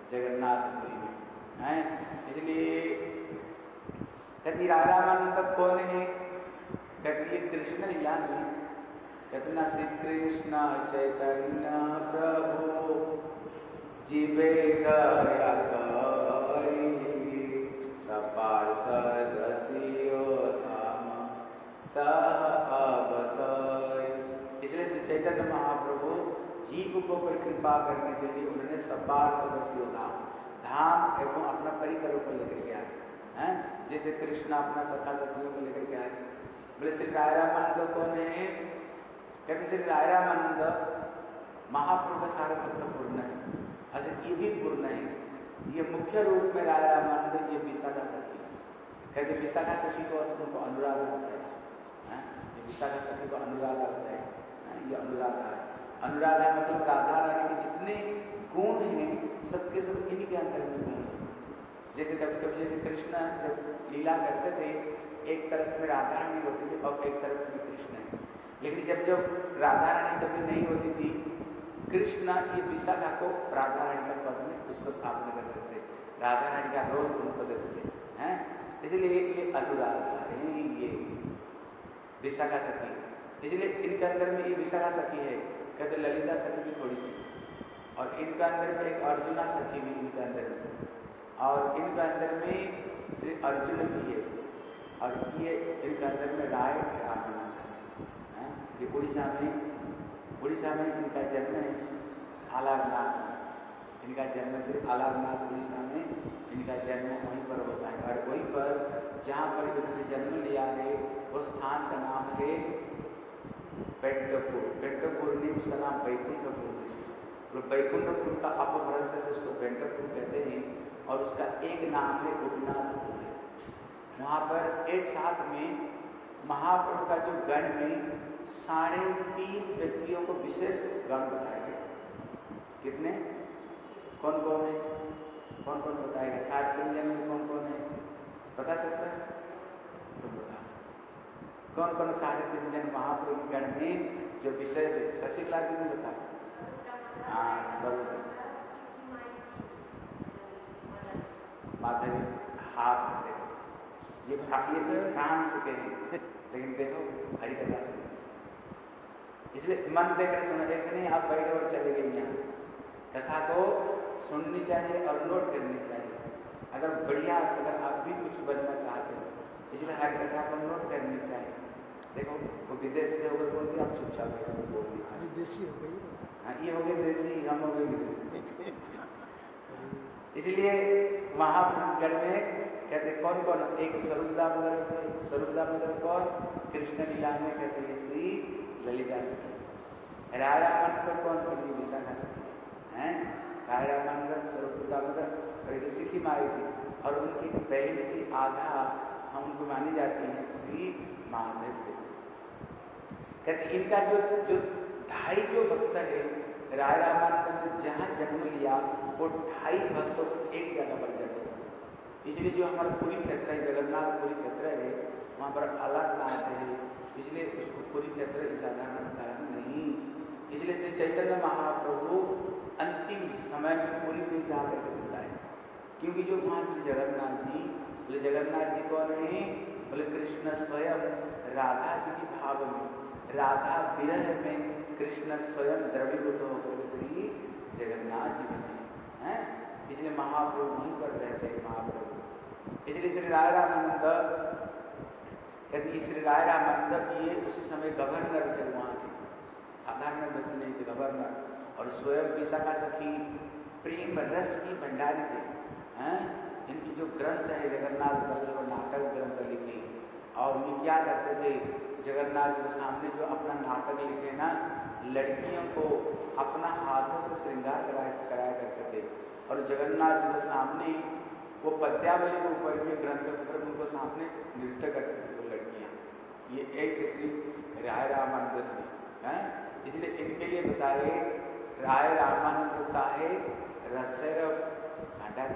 जगन्नाथपुरी में हैं। इसलिए कहती राय रामानंद कौन है? कहती ये कृष्ण लीला में कहते ना श्री कृष्ण चैतन्य प्रभु जीवे दया करी सपार्षद सियो धाम सह अवतरी। इसलिए श्री चैतन्य महाप्रभु जीव को पर कृपा करने के लिए उन्होंने सपार्षद सियो धाम धाम एवं अपना परिकरों को लेकर के आए हैं। जैसे कृष्ण अपना सखा सखियों को लेकर के आए। बोले श्री राय रामानंद कौन है? कहते श्री राय रामानंद महाप्रभु का सारे भक्त पूर्ण है। अच्छा ये भी पूर्ण है। ये मुख्य रूप में राय रामानंद ये विशाखा सखी कहते विशाखा सखी को उनको अनुराग होता है। ये विशाखा सखी को अनुराग होता है। ये अनुराग है। अनुराग है मतलब राधा रानी के जितने गुण हैं सबके सब इन्हीं के अंदर में गुण है। जैसे कभी कभी जैसे कृष्ण जब लीला करते थे एक तरफ में राधा रानी होती थी और एक तरफ में कृष्ण है। लेकिन जब जब राधा रानी कभी नहीं होती थी कृष्ण ये विशाखा को राधा रानी का पद में उसको स्थापना करते थे। राधा रानी का रोल उनको देते थे हैं। इसलिए ये अनुराग है ये विशाखा सखी। इसलिए इनके अंदर में ये विशाखा सखी है। कहते ललिता सखी भी थोड़ी सी और इनका अंदर में एक अर्जुना सखी भी इनके अंदर में और इनके अंदर में श्री अर्जुन भी है और ये इनके अंदर में राय रामानंद है। ये उड़ीसा में उड़ीसा में इनका जन्म है आलारनाथ। इनका जन्म श्री आलारनाथ उड़ीसा में इनका जन्म वहीं पर होता है और वहीं पर जहाँ पर इन्होंने जन्म लिया है उस स्थान का नाम है पेंटपुर। पेंटपुर नहीं उसका नाम बैकुंठपुर है। तो बैकुंठपुर का अपभ्रंश से उसको पेंटपुर कहते हैं और उसका एक नाम है गोपीनाथपुर है। वहाँ पर एक साथ में महाप्रभु का जो गण में साढ़े तीन व्यक्तियों को विशेष गण बताया गया। कितने कौन कौन है? कौन कौन बताएगा? साढ़े तीन जन में कौन कौन है बता सकता है? तुम बता कौन कौन साढ़े तीन जन महाप्रभु के गण में जो विशेष है? शशिकला दीदी बता। हाँ सब माधवी हाथ देखो ये ये फ्रांस के हैं लेकिन देखो हरी कथा सुनो इसलिए मन देकर सुनो। ऐसे नहीं आप बैठे और चले गए यहाँ से। कथा को सुननी चाहिए और नोट करनी चाहिए। अगर बढ़िया अगर आप भी कुछ बनना चाहते हो इसलिए हर कथा को नोट करनी चाहिए। देखो वो विदेश से होकर बोलते आप चुपचाप बैठो बोल दिया। अभी देसी हो गई। हाँ ये हो गए देसी हम हो गए विदेशी। इसलिए महागढ़ में कहते कौन कौन? एक स्वरूप दामोदर स्वरूप दामोदर कौन? कृष्ण लीला में कहते हैं श्री ललिता सखी। राय रामानंद कौन? कहते विशाखा सखी हैं। राय रामानंद स्वरूप दामोदर और एक सिखी माई थी और उनकी बहन की आधा हम उनको मानी जाती है श्री महादेव। कहते इनका जो जो ढाई जो भक्त है राय रामानंद ने जहाँ जन्म लिया वो ढाई भक्तों को एक जगह पर जन्म। इसलिए जो हमारा पूरी क्षेत्र है जगन्नाथ पूरी क्षेत्र है वहाँ पर अलारनाथ है। इसलिए उसको पूरी क्षेत्र साधारण स्थान नहीं। इसलिए श्री चैतन्य महाप्रभु अंतिम समय में पूरी में जाकर के देता है क्योंकि जो वहाँ श्री जगन्नाथ जी बोले जगन्नाथ जी कौन है? बोले कृष्ण स्वयं राधा जी की भाव में राधा विरह में कृष्ण स्वयं द्रवीभूत होकर श्री जगन्नाथ जी बने हैं। इसलिए महाप्रभु वहीं पर रहते हैं महाप्रभु। इसलिए श्री राय रामानंद कहते श्री राय रामानंद ये उसी समय गवर्नर थे वहाँ के। साधारण व्यक्ति नहीं थे गवर्नर और स्वयं विशाखा सखी प्रेम रस की भंडारी थे हैं। इनकी जो ग्रंथ है जगन्नाथ बल्लभ नाटक ग्रंथ लिखे और ये क्या करते थे जगन्नाथ जी के सामने जो अपना नाटक लिखे ना लड़कियों को अपना हाथों से श्रृंगार कराया कराया करते थे और जगन्नाथ जी के सामने वो पद्यावली के ऊपर में ग्रंथ के ऊपर उनको सामने नृत्य करते थे वो लड़कियाँ। ये ऐसे श्री राय रामानंद श्री हैं। इसलिए इनके लिए बताए राय रामानंद होता है रसर भंडार।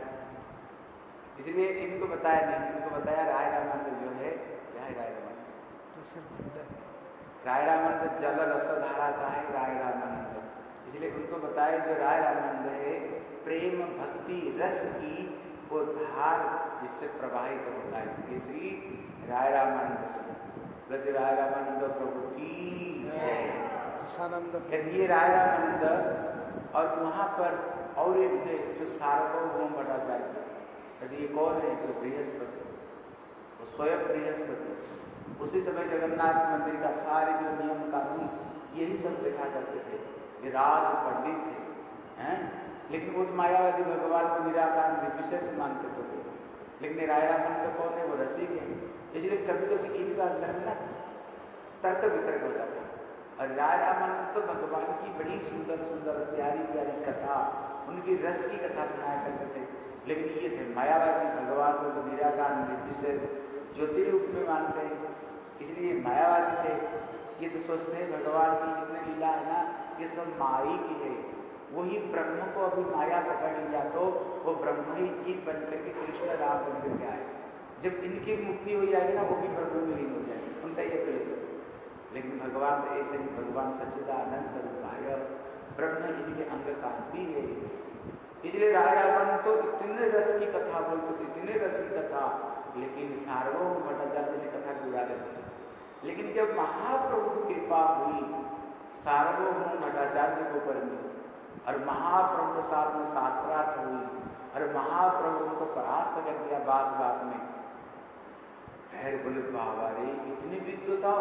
इसलिए इनको बताया नहीं, इनको बताया राय रामानंद जो है क्या है? राय रामानंद राय रामानंद जल रस धारा का है राय रामानंद। इसलिए उनको बताया जो राय रामानंद है प्रेम भक्ति रस की वो धार जिससे प्रवाहित होता है। कि श्री राय रामानंद से श्री राय रामानंद प्रभु की जय। ये राय रामानंद और वहाँ पर और एक थे जो सार्वभौम भट्टाचार्य। यदि ये कौन है? तो बृहस्पति, वो स्वयं बृहस्पति। उसी समय जगन्नाथ मंदिर का सारे जो नियम कानून यही सब देखा करते थे। ये राज पंडित थे हैं, लेकिन वो मायावादी भगवान को निराकार निर्विशेष मानते थे। लेकिन राय रामानंद कौन है? वो रसिक है। इसलिए कभी कभी इनका अंदर में ना तर्क वितर्क होता था। और राय रामानंद तो भगवान की बड़ी सुंदर सुंदर प्यारी प्यारी कथा, उनकी रस की कथा सुनाया करते थे। लेकिन ये थे मायावादी, भगवान को निराकार निर्विशेष ज्योति रूप में मानते हैं, इसलिए मायावादी थे। ये तो सोचते हैं भगवान की जितने लीला है ना ये सब माई की है। वही ब्रह्म को अभी माया पकड़ लिया तो वो ब्रह्म ही जीव बन करके कृष्ण राम बन करके आए। जब इनकी मुक्ति हो जाएगी ना वो भी ब्रह्म में लीन हो जाएगी, उनका ये फिलोसफी। लेकिन भगवान तो ऐसे नहीं, भगवान सच्चिदानंद रूपाय ब्रह्म इनके अंग कांति है। इसलिए राय रावण तो इतने रस की कथा बोलते थे, इतने रस की कथा, लेकिन सार्वभौम भट्टाचार्य ने कथा की उड़ा देते थे। लेकिन जब महाप्रभु की कृपा हुई सार्वभौम भट्टाचार्य को परमी और महाप्रभु के साथ में शास्त्रार्थ हुई और महाप्रभु को परास्त कर दिया बात बात में, फिर बोले बाबा रे इतनी विद्वता।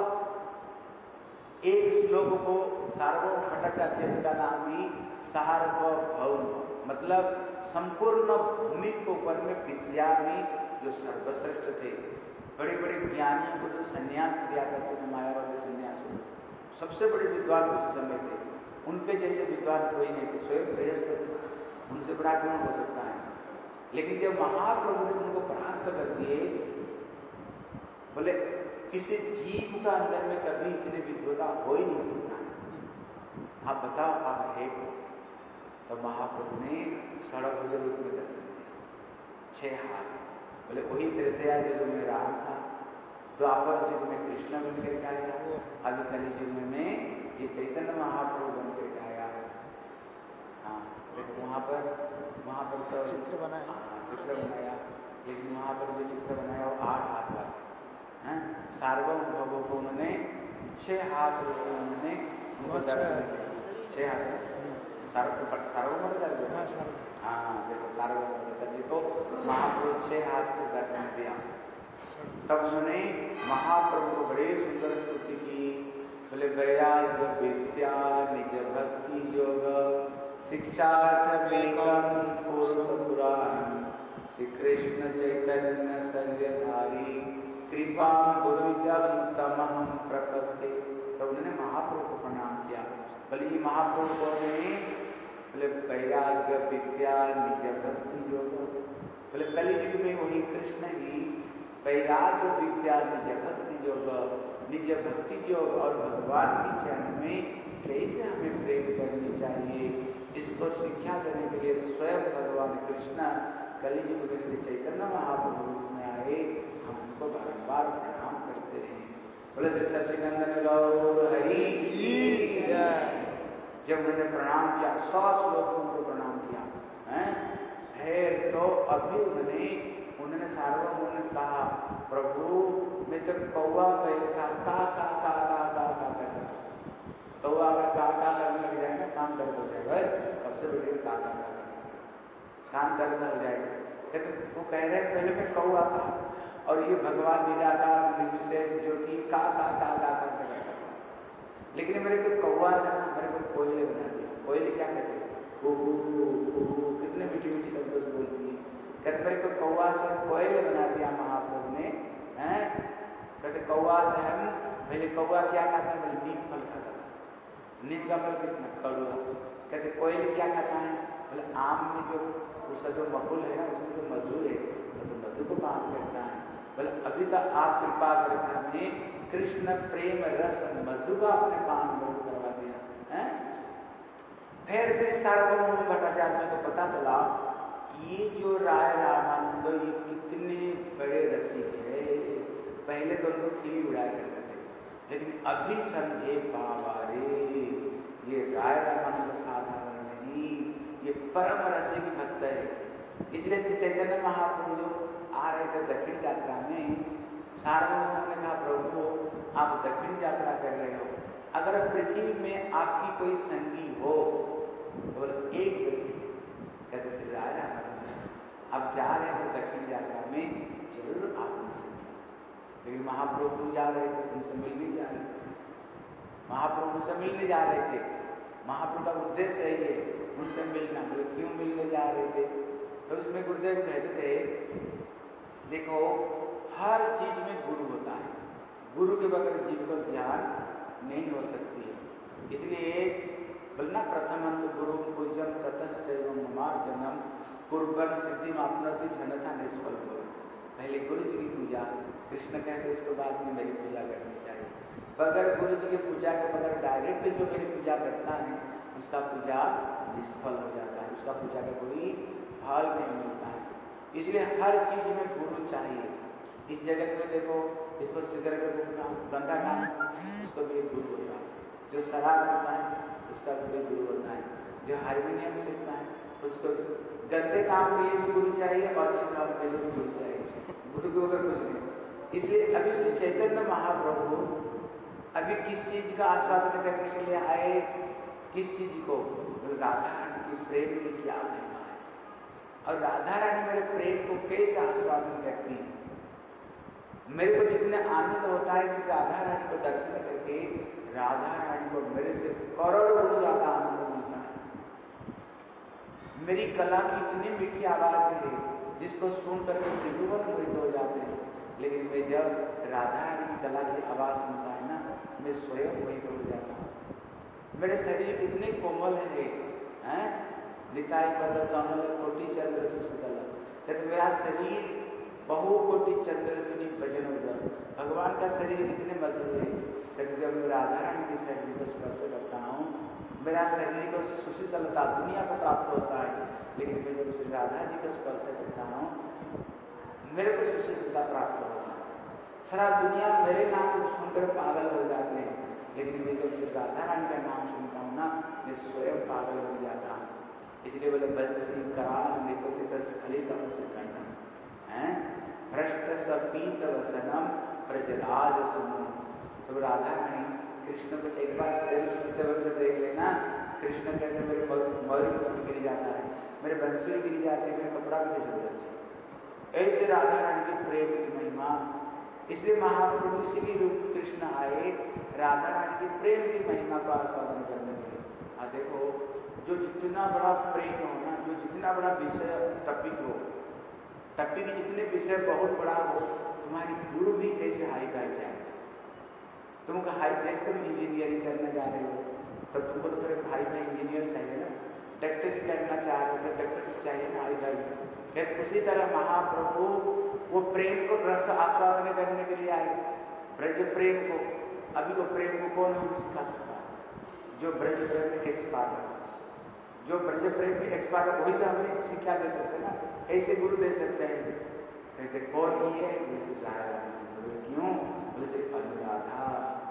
एक श्लोक को सार्वभौम भट्टाचार्य का नाम भी सार्वभौम, मतलब संपूर्ण भूमि के ऊपर में विद्या में जो सर्वश्रेष्ठ थे। बड़े बड़े ज्ञानियों को जो संन्यास दिया करते थे, मायावादी संन्यास को, सबसे बड़े विद्वान उस समय थे। उनके जैसे विद्वान कोई नहीं थे, स्वयं बृहस्पति, उनसे बड़ा कौन हो सकता है। लेकिन जब महाप्रभु ने उनको परास्त कर दिए, बोले किसी जीव का अंदर में कभी इतनी विद्वता हो ही नहीं सकता है। आप बताओ आप है को। तो महाप्रभु ने षड़भुज रूप में दर्शन दिया, छह हाथ। बोले वही त्रेतया युग में राम था, द्वापर युग में कृष्ण बन करके आया, अभी कलि युग में ये चैतन्य महाप्रभु बन करके आया। हाँ देखो वहाँ पर वहाँ पर तो चित्र बनाया, चित्र बनाया, लेकिन वहाँ पर जो चित्र बनाया वो आठ हाथ वाला है। सार्वभौम को उन्होंने छह हाथ उन्होंने छह हाथ सार्वभौम हाँ देखो सार्वभौम को महाप्रभु छह हाथ से दर्शन दिया। तब उन्होंने महाप्रभु को बड़े सुंदर स्तुति की। बोले वैराग्य विद्या निज भक्ति योग शिक्षार्थ वेगम पुरुष पुराण श्री कृष्ण चैतन्य शरीरधारी कृपा बुद्धम तमहम प्रपत्ति। तो उन्होंने महाप्रभु को प्रणाम किया। बोले ये महाप्रभु को ने बोले वैराग्य विद्या निज भक्ति योग। बोले कलि युग में वही कृष्ण ही वैराग्य विद्या निज भक्ति योग, निज भक्ति योग और भगवान के चरण में कैसे हमें प्रेम करनी चाहिए, इसको शिक्षा देने के लिए स्वयं भगवान कृष्ण कलि युग में श्री चैतन्य महाप्रभु रूप में आए। हम उनको बारंबार प्रणाम करते हैं। बोले श्री सच्चिदानंद गौर हरि की जय। जब उन्होंने प्रणाम किया, सौ श्लोक उनको प्रणाम किया है। फिर तो अभी उन्होंने उन्होंने सार्वभौम ने कहा प्रभु मैं तो कौवा पहले था का का का का का का करता, कौवा अगर का का करने लग जाएगा काम दर्द हो जाएगा। कब से बढ़िया का का का काम दर्द हो जाएगा। कहते वो कह रहे पहले मैं कौवा था और ये भगवान निराकार निर्विशेष ज्योति का का का का करता था, लेकिन मेरे को कौवा से ना मेरे को कोयले बना दिया। कोयले क्या कहते हैं? कितने मीठी मीठी शब्दों से बोलती है। कहते मेरे को कौवा से कोयले बना दिया महाप्रभु ने हैं। कहते कौवा से हम पहले कौवा क्या खाता है? नीम फल खाता था। नीम का फल कितना कड़वा। कहते कोयले क्या खाता है? बोले आम में जो उसका जो मकुल है ना उसमें जो मधु है तो मधु को पान करता है। बोले अभी तक आप कृपा करके हमें कृष्ण प्रेम रस मधु का अपने पान में करवा दिया है। फिर श्री सार्वभौम भट्टाचार्य को पता चला ये जो राय रामानंद ये कितने बड़े रसिक है। पहले तो उनको खिली उड़ाया करते थे, लेकिन अभी समझे बाबा रे ये राय रामानंद साधारण नहीं, ये परम रसिक भक्त है। इसलिए श्री चैतन्य महाप्रभु जो आ रहे थे दक्षिण यात्रा में, सार्वभौम ने कहा प्रभु आप दक्षिण यात्रा कर रहे हो, अगर पृथ्वी में आपकी कोई संगी हो तो बोले एक व्यक्ति, कहते श्री राजा आप जा रहे हो दक्षिण यात्रा में, जरूर आप उनसे मिले। लेकिन महाप्रभु जा रहे थे, उनसे मिलने जा रहे थे, महाप्रभु से मिलने जा रहे थे। महाप्रभु का उद्देश्य है ये उनसे मिलना। बोले क्यों मिलने जा रहे थे? तो उसमें गुरुदेव कहते थे देखो हर चीज में गुरु होता है, गुरु के बगैर जीव को ज्ञान नहीं हो सकती है। इसलिए बोलना प्रथम अंत गुरु पूजन ततश्चैव ममार्जनम कुर्बन सिद्धि मापनति जनता निष्फल हो। पहले गुरु जी की पूजा, कृष्ण कहते उसके बाद में मेरी पूजा करनी चाहिए। बगैर गुरु जी की पूजा के बगैर डायरेक्ट जो मेरी पूजा करता है उसका पूजा निष्फल हो जाता है, उसका पूजा का कोई फल नहीं मिलता है। इसलिए हर चीज में गुरु चाहिए। इस जगत में देखो, इसको सिगरेट का गंदा काम उसको भी गुरु होता है, जो शराब होता है उसका भी गुरु होता है, जो हारमोनियम सीखता है उसको गंदे काम के लिए भी गुरु चाहिए और अच्छे काम के लिए भी गुरु चाहिए, गुरु को अगर कुछ नहीं। इसलिए अभी श्री चैतन्य महाप्रभु अभी किस चीज का आस्वादन करने के लिए आए, किस चीज को? राधा रानी की प्रेम की क्या महिमा है और राधा रानी मेरे प्रेम को कैसे आस्वादन करती है। मेरे को जितने आनंद होता है इस राधा रानी को दर्शन करके, राधा रानी को मेरे से करोड़ों गुना ज्यादा आनंद मिलता है। मेरी कला की इतनी मीठी आवाज है जिसको सुन करके त्रिभुवन मोहित हो जाते हैं, लेकिन मैं जब राधा रानी की कला की आवाज सुनता है ना, मैं स्वयं मोहित हो जाता हूँ। मेरे शरीर कितने कोमल है, हैं? निताई पद कमल कोटि चंद्र सुशीतल, कहते मेरा शरीर बहु कोटि चंद्र तुनि भजन उदर। भगवान का शरीर कितने मधुर है, कहते जब मैं राधा रानी के शरीर को स्पर्श करता हूँ मेरा शरीर को सुशीतलता दुनिया को प्राप्त होता है, लेकिन मैं जब श्री राधा जी को स्पर्श करता हूँ मेरे को सुशीतलता प्राप्त होता है। सारा दुनिया मेरे नाम को सुनकर पागल हो जाते हैं, लेकिन मैं जब श्री राधा रानी का नाम सुनता हूँ ना, मैं स्वयं पागल हो जाता हूँ। इसलिए बोले बंसी कराल निपतित स्खलित से कंडम हैं, भ्रष्ट सपीत वसनम प्रजराज सुनो। तो राधा रानी कृष्ण को एक बार दिल से देख लेना, कृष्ण कहते मेरे मयूर गिर जाता है, मेरे बंसी गिर जाते हैं, मेरे कपड़ा भी कैसे हो जाते हैं। ऐसे राधा रानी की प्रेम की महिमा। इसलिए महाप्रभु इसीलिए रूप कृष्ण आए राधा रानी की प्रेम की महिमा को आस्वादन करने के लिए। आ देखो जो जितना बड़ा प्रेम हो ना, जो जितना बड़ा विषय टॉपिक हो, टॉपिक जितने विषय बहुत बड़ा हो, तुम्हारी गुरु भी ऐसे हाई फाई चाहिए। तुमको हाई फाई तुम इंजीनियरिंग करने जा रहे हो तो तुमको तो फिर हाई फाई इंजीनियर चाहिए ना, डॉक्टरी करना चाह रहे हो तो डॉक्टर चाहिए ना हाई फाई। उसी तरह महाप्रभु वो प्रेम को रस आस्वादन करने के लिए आए, ब्रज प्रेम को। अभी वो प्रेम को कौन हम सिखा सकता है? जो ब्रज प्रेम में एक्सपर्ट है, जो ब्रज प्रेम में एक्सपर्ट है वही तो हमें शिक्षा दे सकते हैं ना, ऐसे गुरु दे सकते हैं। कहते कौन ही है? जैसे बोले क्यों? बोले श्री अनुराधा,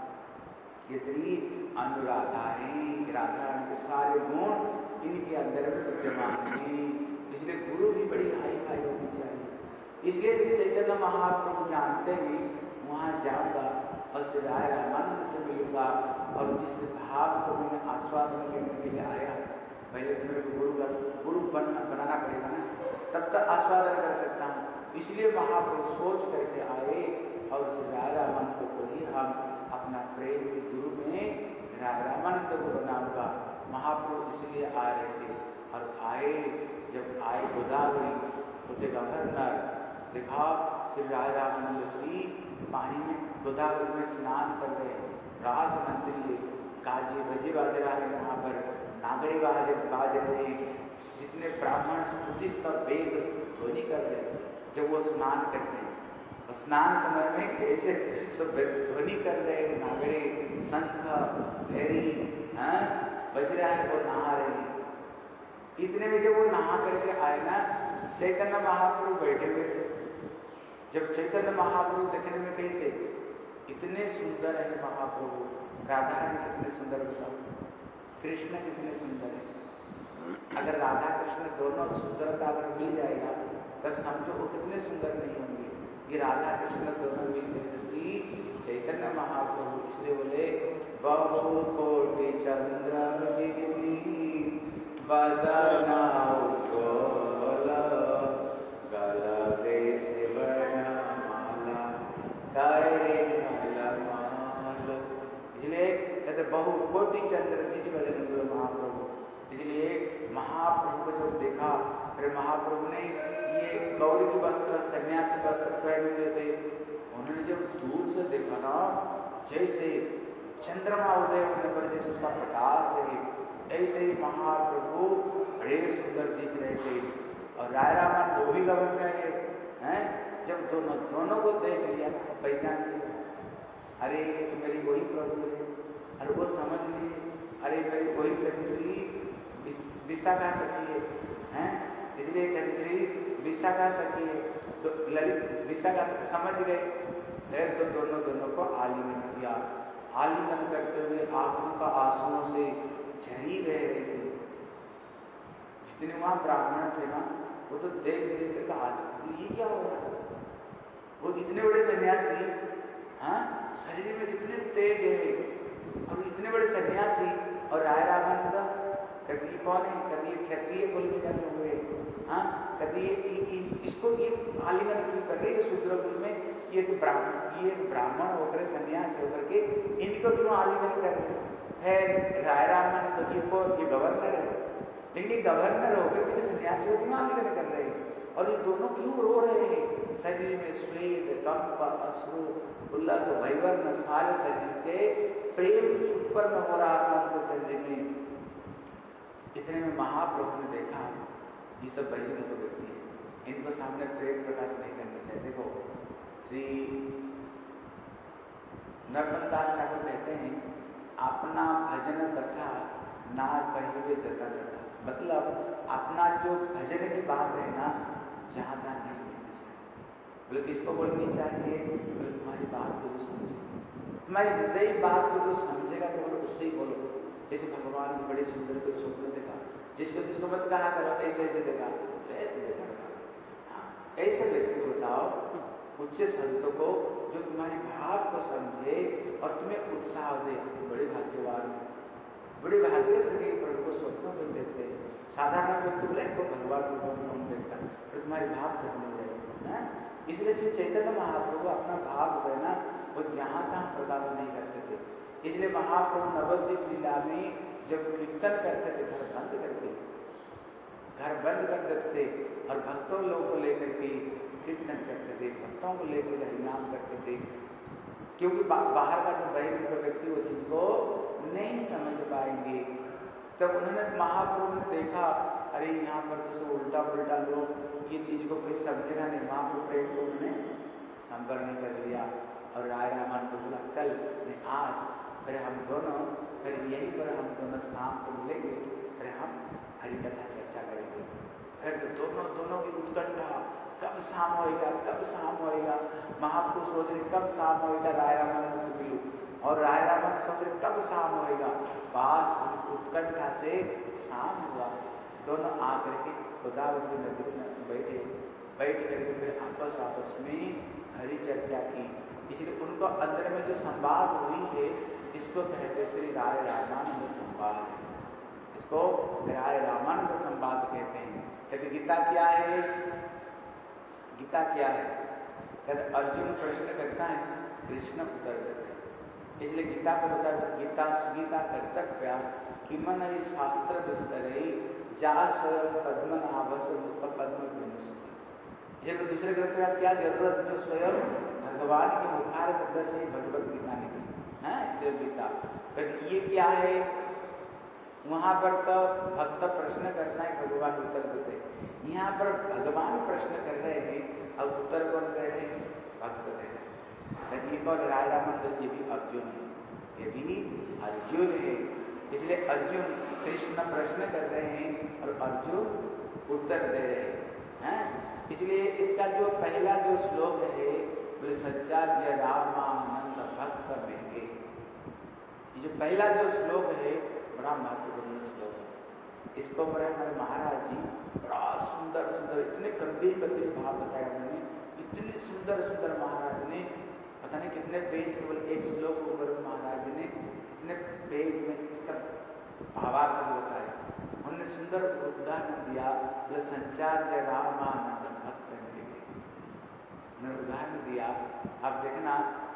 ये श्री अनुराधा है। राधा रानी के सारे गुण इनके अंदर में विद्यमान है, इसलिए गुरु भी बड़ी हाई फाई होनी चाहिए। इसलिए श्री चैतन्य महाप्रभु जानते हैं वहाँ जाऊंगा और श्री राय रामानंद से मिलूंगा, और जिस भाव को मैंने आस्वादन करने के लिए आया, पहले तो मेरे को गुरु का गुरु बन, बनाना पड़ेगा ना, तब तक आस्वादन कर सकता हूँ। इसलिए महाप्रभु सोच करके आए और श्री राय रामानंद को ही हम अपना प्रेम के गुरु में राय रामानंद को बनाऊंगा। महाप्रभु इसलिए आ रहे थे, और आए जब आए गोदावरी उसे गवर्नर देखा श्री राय रामानंद श्री पानी में गोदावरी में स्नान कर रहे हैं। राजमंत्री काजे बजे बाज रहा है, वहाँ पर नागड़े बाज बाज रहे हैं, जितने ब्राह्मण स्तुति का वेद ध्वनि कर रहे हैं। जब वो स्नान करते हैं, स्नान समय में कैसे सब ध्वनि कर रहे हैं, नागड़े शंख भैरी बज रहा है, वो नहा रहे हैं। इतने में जब वो नहा करके आए ना, चैतन्य महाप्रभु बैठे हुए थे। जब चैतन्य महाप्रभु देखने में कैसे इतने सुंदर है महाप्रभु, राधा रानी कितने सुंदर बताओ, कृष्ण कितने सुंदर है। अगर राधा कृष्ण दोनों सुंदरता अगर मिल जाएगा तब समझो वो कितने सुंदर नहीं होंगे। ये राधा कृष्ण दोनों मिलने श्री चैतन्य महाप्रभु इसलिए बोले बहु कोटि चंद्र बदना उज्ज्वल गलगे शिवनमाला करे झलमाल। इसलिए कहते बहु कोटि चंद्र जी भजन गुरु महाप्रभु। इसलिए महाप्रभु को जब देखा फिर महाप्रभु ने ये गौरी की वस्त्र सन्यासी वस्त्र पहने हुए थे। उन्होंने जब दूर से देखा ना जैसे चंद्रमा उदय होने पर जैसे उसका प्रकाश है ऐसे ही महाप्रभु बड़े सुंदर दिख रहे थे। और राय रामन वो भी गवर्नर है हैं? जब दोनों दोनों को देख लिया पहचान लिया, अरे ये तो मेरी वही प्रभु है। अरे वो समझ लिए अरे मेरी वही सखी श्री विशाखा सखी है हैं? इसलिए कहते श्री विशाखा सखी है तो ललित विशाखा समझ गए। फिर तो दोनों दोनों को आलिंगन किया। आलिंगन करते हुए आंखों का आंसुओं से झरी रहे थे। जितने वहां ब्राह्मण थे ना वो तो देख देख कर कहा ये क्या हो रहा है। वो इतने बड़े सन्यासी हाँ शरीर में कितने तेज है और इतने बड़े सन्यासी और राय रावण का कभी कौन है, कभी क्षत्रिय कुल में जन्मे हुए हाँ कभी इसको ये आलिंगन क्यों कर रहे, ये शूद्र कुल में ये तो ब्राह्मण ये ब्राह्मण होकर सन्यास होकर के इनको क्यों आलिंगन कर रहे है। राय रामन तो ये को ये गवर्नर है लेकिन ये गवर्नर होकर के सन्यासी को क्यों आलिंगन कर रहे हैं और ये दोनों क्यों रो रहे हैं। शरीर में श्वेत कंप अश्रु उल्लास भैवर्ण सारे शरीर के प्रेम उत्पन्न हो रहा था उनके शरीर में। इतने में महाप्रभु ने देखा ये सब बहिर्मुख व्यक्ति है, इनको सामने प्रेम प्रकाश नहीं करना चाहिए। देखो श्री नरोत्तम दास ठाकुर कहते हैं अपना भजन कथा ना कहिए जता तथा, मतलब अपना जो भजन की बात है ना जहाँ तहाँ नहीं बोलनी चाहिए। बोले किसको बोलनी चाहिए, बोले तुम्हारी बात को जो समझेगा, तुम्हारी हृदय बात को जो समझेगा तो बोले उससे ही बोलो। जैसे भगवान की बड़ी सुंदर कोई स्वप्न देखा, जिसको जिसको मत कहा करो ऐसे ऐसे देखा तो ऐसे देखा हाँ ऐसे व्यक्ति को बताओ उच्च संतों को जो तुम्हारी भाव को समझे और तुम्हें उत्साह दे। तो बड़े भाग्यवान बड़े भाग्य से प्रभु को स्वप्नों में देखते हैं। साधारण व्यक्ति बोले को भगवान को स्वप्नों में देखता तो तुम्हारी भाव खत्म हो जाएगी। इसलिए श्री चैतन्य महाप्रभु अपना भाव है ना वो जहाँ तहाँ प्रकाश नहीं करते थे। इसलिए महाप्रभु नवद्वीप लीला में जब कीर्तन करते थे घर बंद करके घर बंद कर देते थे और भक्तों लोगों को लेकर के कीर्तन करते थे, भक्तों को लेकर हरिनाम करते थे। क्योंकि बा, बाहर का जो बहिर्मुख व्यक्ति वो चीज को नहीं समझ पाएंगे। तब उन्होंने महाप्रभु ने देखा अरे यहाँ पर तो उल्टा पुल्टा लोग ये चीज को कोई समझेगा नहीं। महाप्रभु प्रेम को उन्होंने संवरण कर लिया और राय रामन को बोला कल ने आज फिर हम दोनों फिर यहीं पर हम दोनों शाम को मिलेंगे फिर हम हरिकथा चर्चा करेंगे। फिर तो दोनों दोनों की उत्कंठा कब शाम होएगा कब शाम होएगा। महाप्रभु सोच रहे कब शाम होएगा राय रामन से मिलूं और राय रामन सोच रहे कब शाम होएगा। पास उत्कंठा से शाम हुआ। दोनों आकर के गोदावरी नदी में बैठे बैठ करके फिर आपस आपस में हरि चर्चा की। इसलिए उनको अंदर में जो संवाद हुई है इसको कहते श्री राय रामानंद संवाद। इसको राय रामानंद संवाद कहते हैं। कहते गीता क्या है, गीता क्या है, कहते अर्जुन प्रश्न करता है कृष्ण उत्तर देते हैं। इसलिए गीता को बता गीता सुगीता कर्तव्य कि मन ही शास्त्र विस्तरे जा स्वयं पद्मनाभस मुख पद्म। ये तो दूसरे ग्रंथ का क्या जरूरत जो स्वयं भगवान के मुखार शब्द से भगवत गीता निकली है इसलिए गीता। फिर ये क्या है वहां पर तो भक्त प्रश्न करता है भगवान उत्तर देते हैं। यहाँ पर भगवान प्रश्न कर रहे हैं और उत्तर कौन दे रहे हैं, भक्त दे रहे हैं। और राय रामानंद ये भी अर्जुन है, ये भी अर्जुन है। इसलिए अर्जुन कृष्ण प्रश्न कर रहे हैं और अर्जुन उत्तर दे रहे हैं। इसलिए इसका जो पहला जो श्लोक है बोले सच्चा जय रामानंद भक्त महंगे। ये जो पहला जो श्लोक है बड़ा महत्वपूर्ण श्लोक है। इसको पर हमारे महाराज जी बड़ा सुंदर सुंदर इतने गंभीर गंभीर भाव बताया उन्होंने, इतने सुंदर सुंदर महाराज ने पता नहीं कितने पेज, केवल एक श्लोक ऊपर महाराज ने इतने पेज में इसका भावार्थ बताया। उन्होंने सुंदर उदाहरण दिया, बोले संचार जय रामानंद भक्त उन्होंने उदाहरण दिया। आप देखना,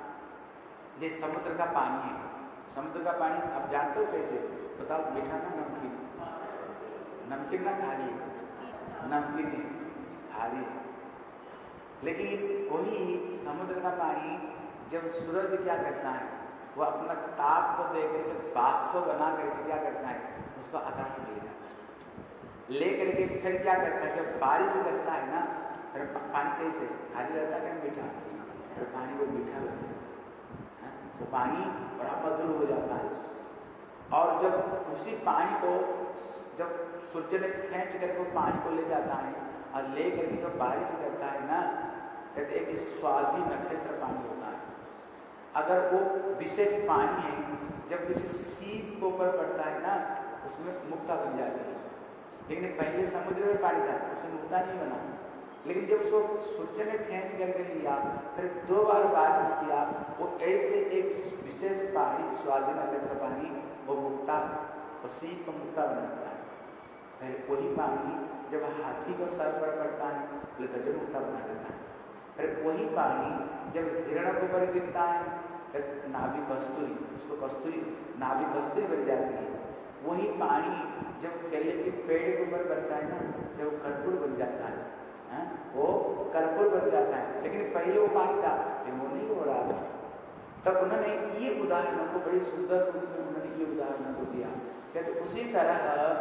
ये समुद्र का पानी है, समुद्र का पानी आप जानते हो कैसे बताओ, मीठा ना नमकीन? नमकीन ना खाली, नमकीन है, खाली है। लेकिन वही समुद्र का पानी जब सूरज क्या करता है, वो अपना ताप को देकर के बाष्प को बना करके क्या करता है, उसको आकाश में ले जाता है, ले करके फिर क्या करता है, जब बारिश करता है ना, फिर पानी कैसे खाली रहता है, मीठा, फिर पानी को मीठा लग जाता है, वो पानी बड़ा मधुर हो जाता है। और जब उसी पानी को जब सूर्य ने खींच करके वो पानी को ले जाता है और ले करके जब बारिश करता है ना, कहते हैं कि स्वादि नक्षत्र पानी होता है। अगर वो विशेष पानी है, जब किसी सीप के ऊपर पड़ता है ना, उसमें मुक्ता बन जाती है। लेकिन पहले समुद्र में पानी था, उसमें मुक्ता नहीं बना। लेकिन जब उसको सूर्य ने खींच करके लिया, फिर दो बार बारिश किया, वो ऐसे एक विशेष पानी स्वादि नक्षत्र पानी वो मुक्ता, वो सीप को मुक्ता बनाता है। फिर वही पानी जब हाथी को सर पर पड़ता है, बोले गजब मुक्ता बना देता है। फिर वही पानी जब हिरण के ऊपर गिरता है, नाभि कस्तूरी, उसको कस्तूरी नाभि कस्तूरी बन जाती है। वही पानी जब केले के पेड़ के ऊपर बनता है ना, जब वो कर्पूर बन जाता है, है? वो कर्पूर बन जाता है। लेकिन पहले वो पानी था, लेकिन वो नहीं हो रहा था। तब उन्होंने ये उदाहरणों को बड़ी सुंदर रूप में उन्होंने ये उदाहरणों को दिया। कहते उसी तरह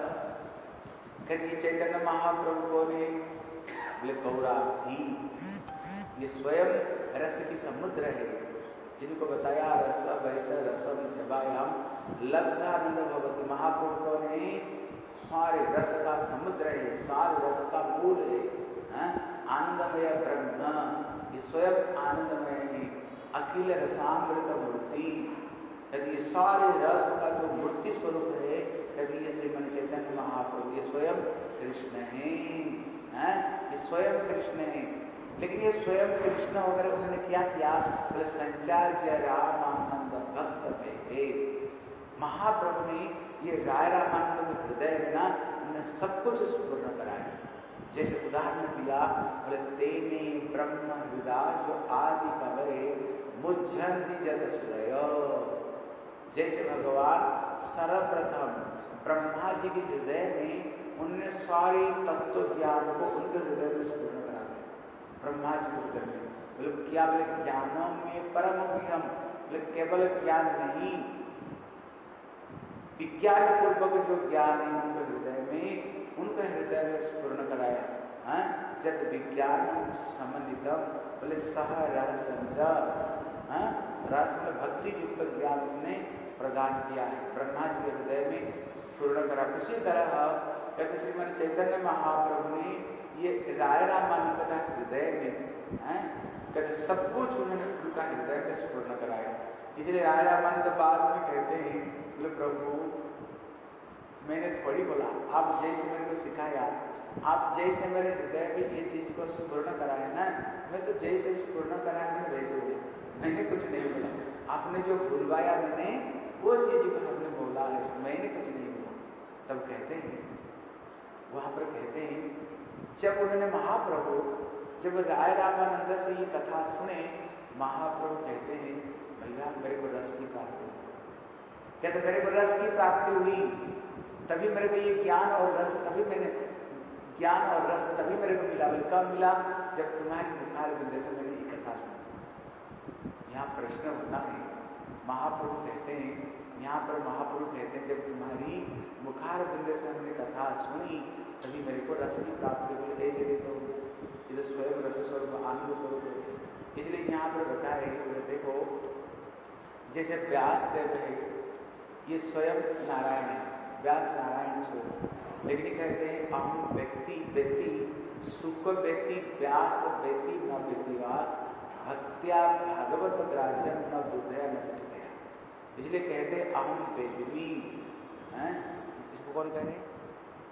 कहते चैतन्य महाप्रभु को ने बोले गौरा ही, ये स्वयं रस की समुद्र है, जिनको बताया रस वैसा रसम जबायाम लब्धानंद भवति। महाप्रभु को ने सारे रस का समुद्र है, सारे रस का मूल है, है? आनंदमय ब्रह्म, ये स्वयं आनंदमय है, अखिल रसामृत मूर्ति। यदि सारे रस का जो मूर्ति स्वरूप है, यदि ये श्रीमन चैतन्य महाप्रभु ये स्वयं कृष्ण है, हैं? ये स्वयं कृष्ण है। लेकिन ये स्वयं कृष्ण होकर उन्होंने क्या किया, बोले संचार जय रामानंद भक्त में है। महाप्रभु ने ये राय रामानंद में हृदय में ना उन्होंने सब कुछ स्पूर्ण कराया। जैसे उदाहरण दिया, बोले तेने ब्रह्म हृदय जो आदि कवये मुझंति जग सुरय। जैसे भगवान सर्वप्रथम ब्रह्मा जी के हृदय में उन्होंने सारे तत्व ज्ञान को उनके हृदय में स्पूर्ण करा दिया। ब्रह्मा जी के हृदय में बोले क्या, बोले ज्ञानों में परम अभिहम, बोले केवल ज्ञान नहीं, विज्ञान पूर्वक जो ज्ञान है उनके हृदय में, उनके हृदय में स्पूर्ण कराया। हाँ, जब विज्ञान संबंधितम बोले सह रह संजय, हाँ, रस में भक्ति युक्त ज्ञान उन्होंने प्रदान किया है, ब्रह्मा जी के हृदय में पूर्ण करा। उसी तरह कहते श्रीमान चैतन्य महाप्रभु ने ये राय रामानंद का हृदय में, हैं, कहते सब कुछ उन्होंने उनका हृदय में पूर्ण कराया। इसलिए राय रामानंद बाद में कहते हैं, बोले प्रभु मैंने थोड़ी बोला, आप जैसे मेरे को सिखाया, आप जैसे मेरे हृदय में ये चीज को स्पूर्ण कराया ना, मैं तो जैसे स्पूर्ण कराया मैंने वैसे बोला, मैंने कुछ नहीं बोला। आपने जो बुलवाया मैंने वो चीज को हमने बोला है, मैंने कुछ नहीं बोला। तब कहते हैं, वहां पर कहते हैं, जब उन्होंने महाप्रभु जब राय रामानंद से ये कथा सुने, महाप्रभु कहते हैं भैया मेरे को रस की प्राप्ति हुई। कहते मेरे को रस की प्राप्ति हुई, तभी मेरे को ये ज्ञान और रस, तभी मैंने ज्ञान और रस तभी मेरे को मिला। बोले कब मिला, जब तुम्हारी मुखार बिंदु से मैंने ये कथा सुनी। यहाँ प्रश्न होता है, महाप्रभु कहते हैं, यहाँ पर महाप्रभु कहते हैं जब तुम्हारी मुखार बिंदु से हमने कथा सुनी तभी मेरे को रस की प्राप्ति हुई। ऐसे कैसे हो, ये तो स्वयं रस स्वरूप आनंद स्वरूप है। इसलिए यहाँ पर बताया कि देखो जैसे व्यास देव है, ये स्वयं नारायण है, व्यास नारायण स्वरूप। लेकिन कहते हैं अहम व्यक्ति व्यक्ति सुख व्यक्ति व्यास व्यक्ति न व्यक्तिवा भक्त्या भागवत ग्राह्यम न बुद्धया नष्ट गया। इसलिए कहते हैं अहम वेदवी, हैं, इसको कौन कह रहे हैं,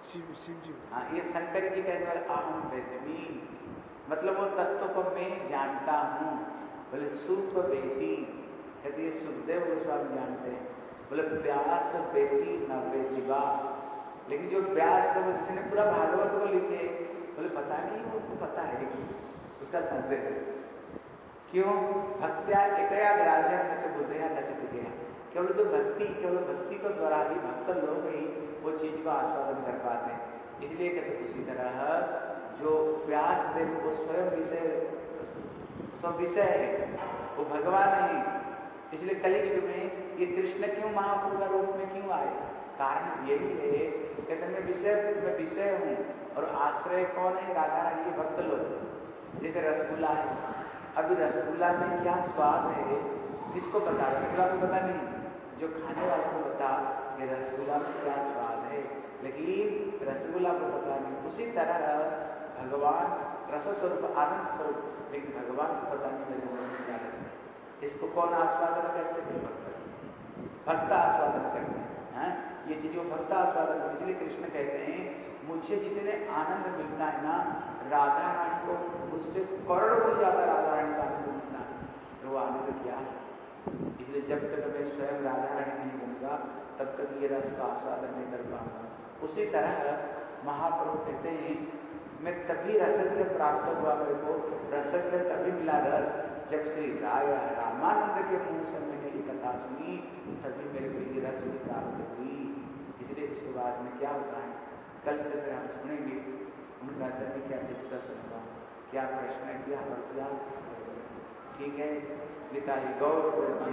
शिव शिव जी हाँ, ये शंकर जी कहने वाले अहम वेदमी, मतलब वो तत्व को मैं जानता हूँ। बोले सुख बेटी, कहते सुखदेव गोस्वामी जानते हैं। बोले व्यास बेटी न बेटिबा, लेकिन जो व्यास थे जिसने पूरा भागवत को लिखे, बोले पता नहीं उनको पता है कि उसका संदेह है। क्यों? भक्त्या एकया राजन नच बुद्धया नच गया, केवल जो भक्ति केवल भक्ति को द्वारा ही भक्त लोग ही वो चीज को आस्वादन कर पाते हैं। इसलिए कहते उसी तरह जो व्यास देव वो स्वयं विषय सब विषय है, वो भगवान नहीं। इसलिए कलियुग में ये कृष्ण क्यों महाप्रभु का रूप में क्यों आए? कारण यही है, कहते मैं विषय मैं विषय हूँ और आश्रय कौन है? राधा रानी के भक्त लोग। जैसे रसगुल्ला है, अभी रसगुल्ला में क्या स्वाद है किसको पता? रसगुल्ला को पता नहीं, जो खाने वाले को पता ये रसगुल्ला में क्या स्वाद है, लेकिन रसगुल्ला को पता नहीं। उसी तरह भगवान रस स्वरूप आनंद स्वरूप, लेकिन भगवान को पता नहीं मेरे मन में क्या रस है। इसको कौन आस्वादन करते हैं? भक्त भक्त आस्वादन करते हैं। हाँ? ये चीज वो भक्त आस्वादन, इसलिए कृष्ण कहते हैं मुझसे जितने आनंद मिलता है ना, राधा रानी को मुझसे करोड़ों गुना ज्यादा राधा रानी का आनंद मिलता है। तो वो आनंद क्या है? इसलिए जब तक मैं स्वयं राधा रानी नहीं बनूंगा तब तक ये रस का आस्वादन नहीं कर पाऊंगा। उसी तरह महाप्रभु कहते हैं मैं तभी रसज्ञ प्राप्त हुआ, मेरे को रसज्ञ तभी मिला रस जब श्री राय रामानंद के मुंह से मैंने ये कथा सुनी, तभी मेरे को ये रस की प्राप्ति हुई। इसलिए इसके बाद में क्या होता है, कल से फिर हम सुनेंगे उनका तभी क्या डिस्कशन हुआ, क्या प्रश्न किया और क्या। ठीक है, निताई गौर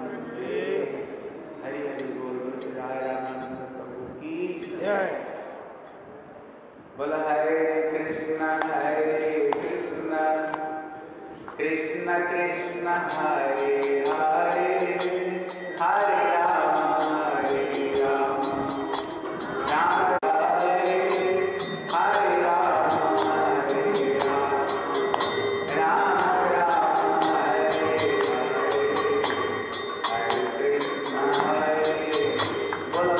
हरि हरि बोल श्री राय रामानंद प्रभु की जय। बोल हरे कृष्ण हरे कृष्ण कृष्ण कृष्ण हरे हरे, हरे राम हरे राम राम हरे हरे राम हरे राम राम राम हरे हरे, हरे कृष्ण हरे बोलो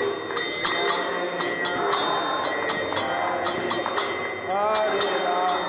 हरे राम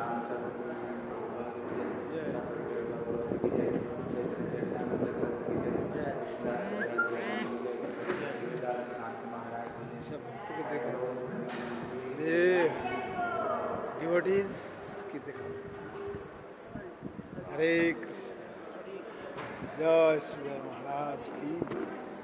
राम सर्वगुण प्रभुपाद की जय, सतगुरु भगवान की जय, चैतन्य चरितामृत ग्रंथ की जय, विष्णुदास भगवान की जय, विष्णुदास शांति महाराज की जय। सब भक्त को देखो, ये डिवोटीज की देखो। हरे कृष्ण, जय श्री महाराज की।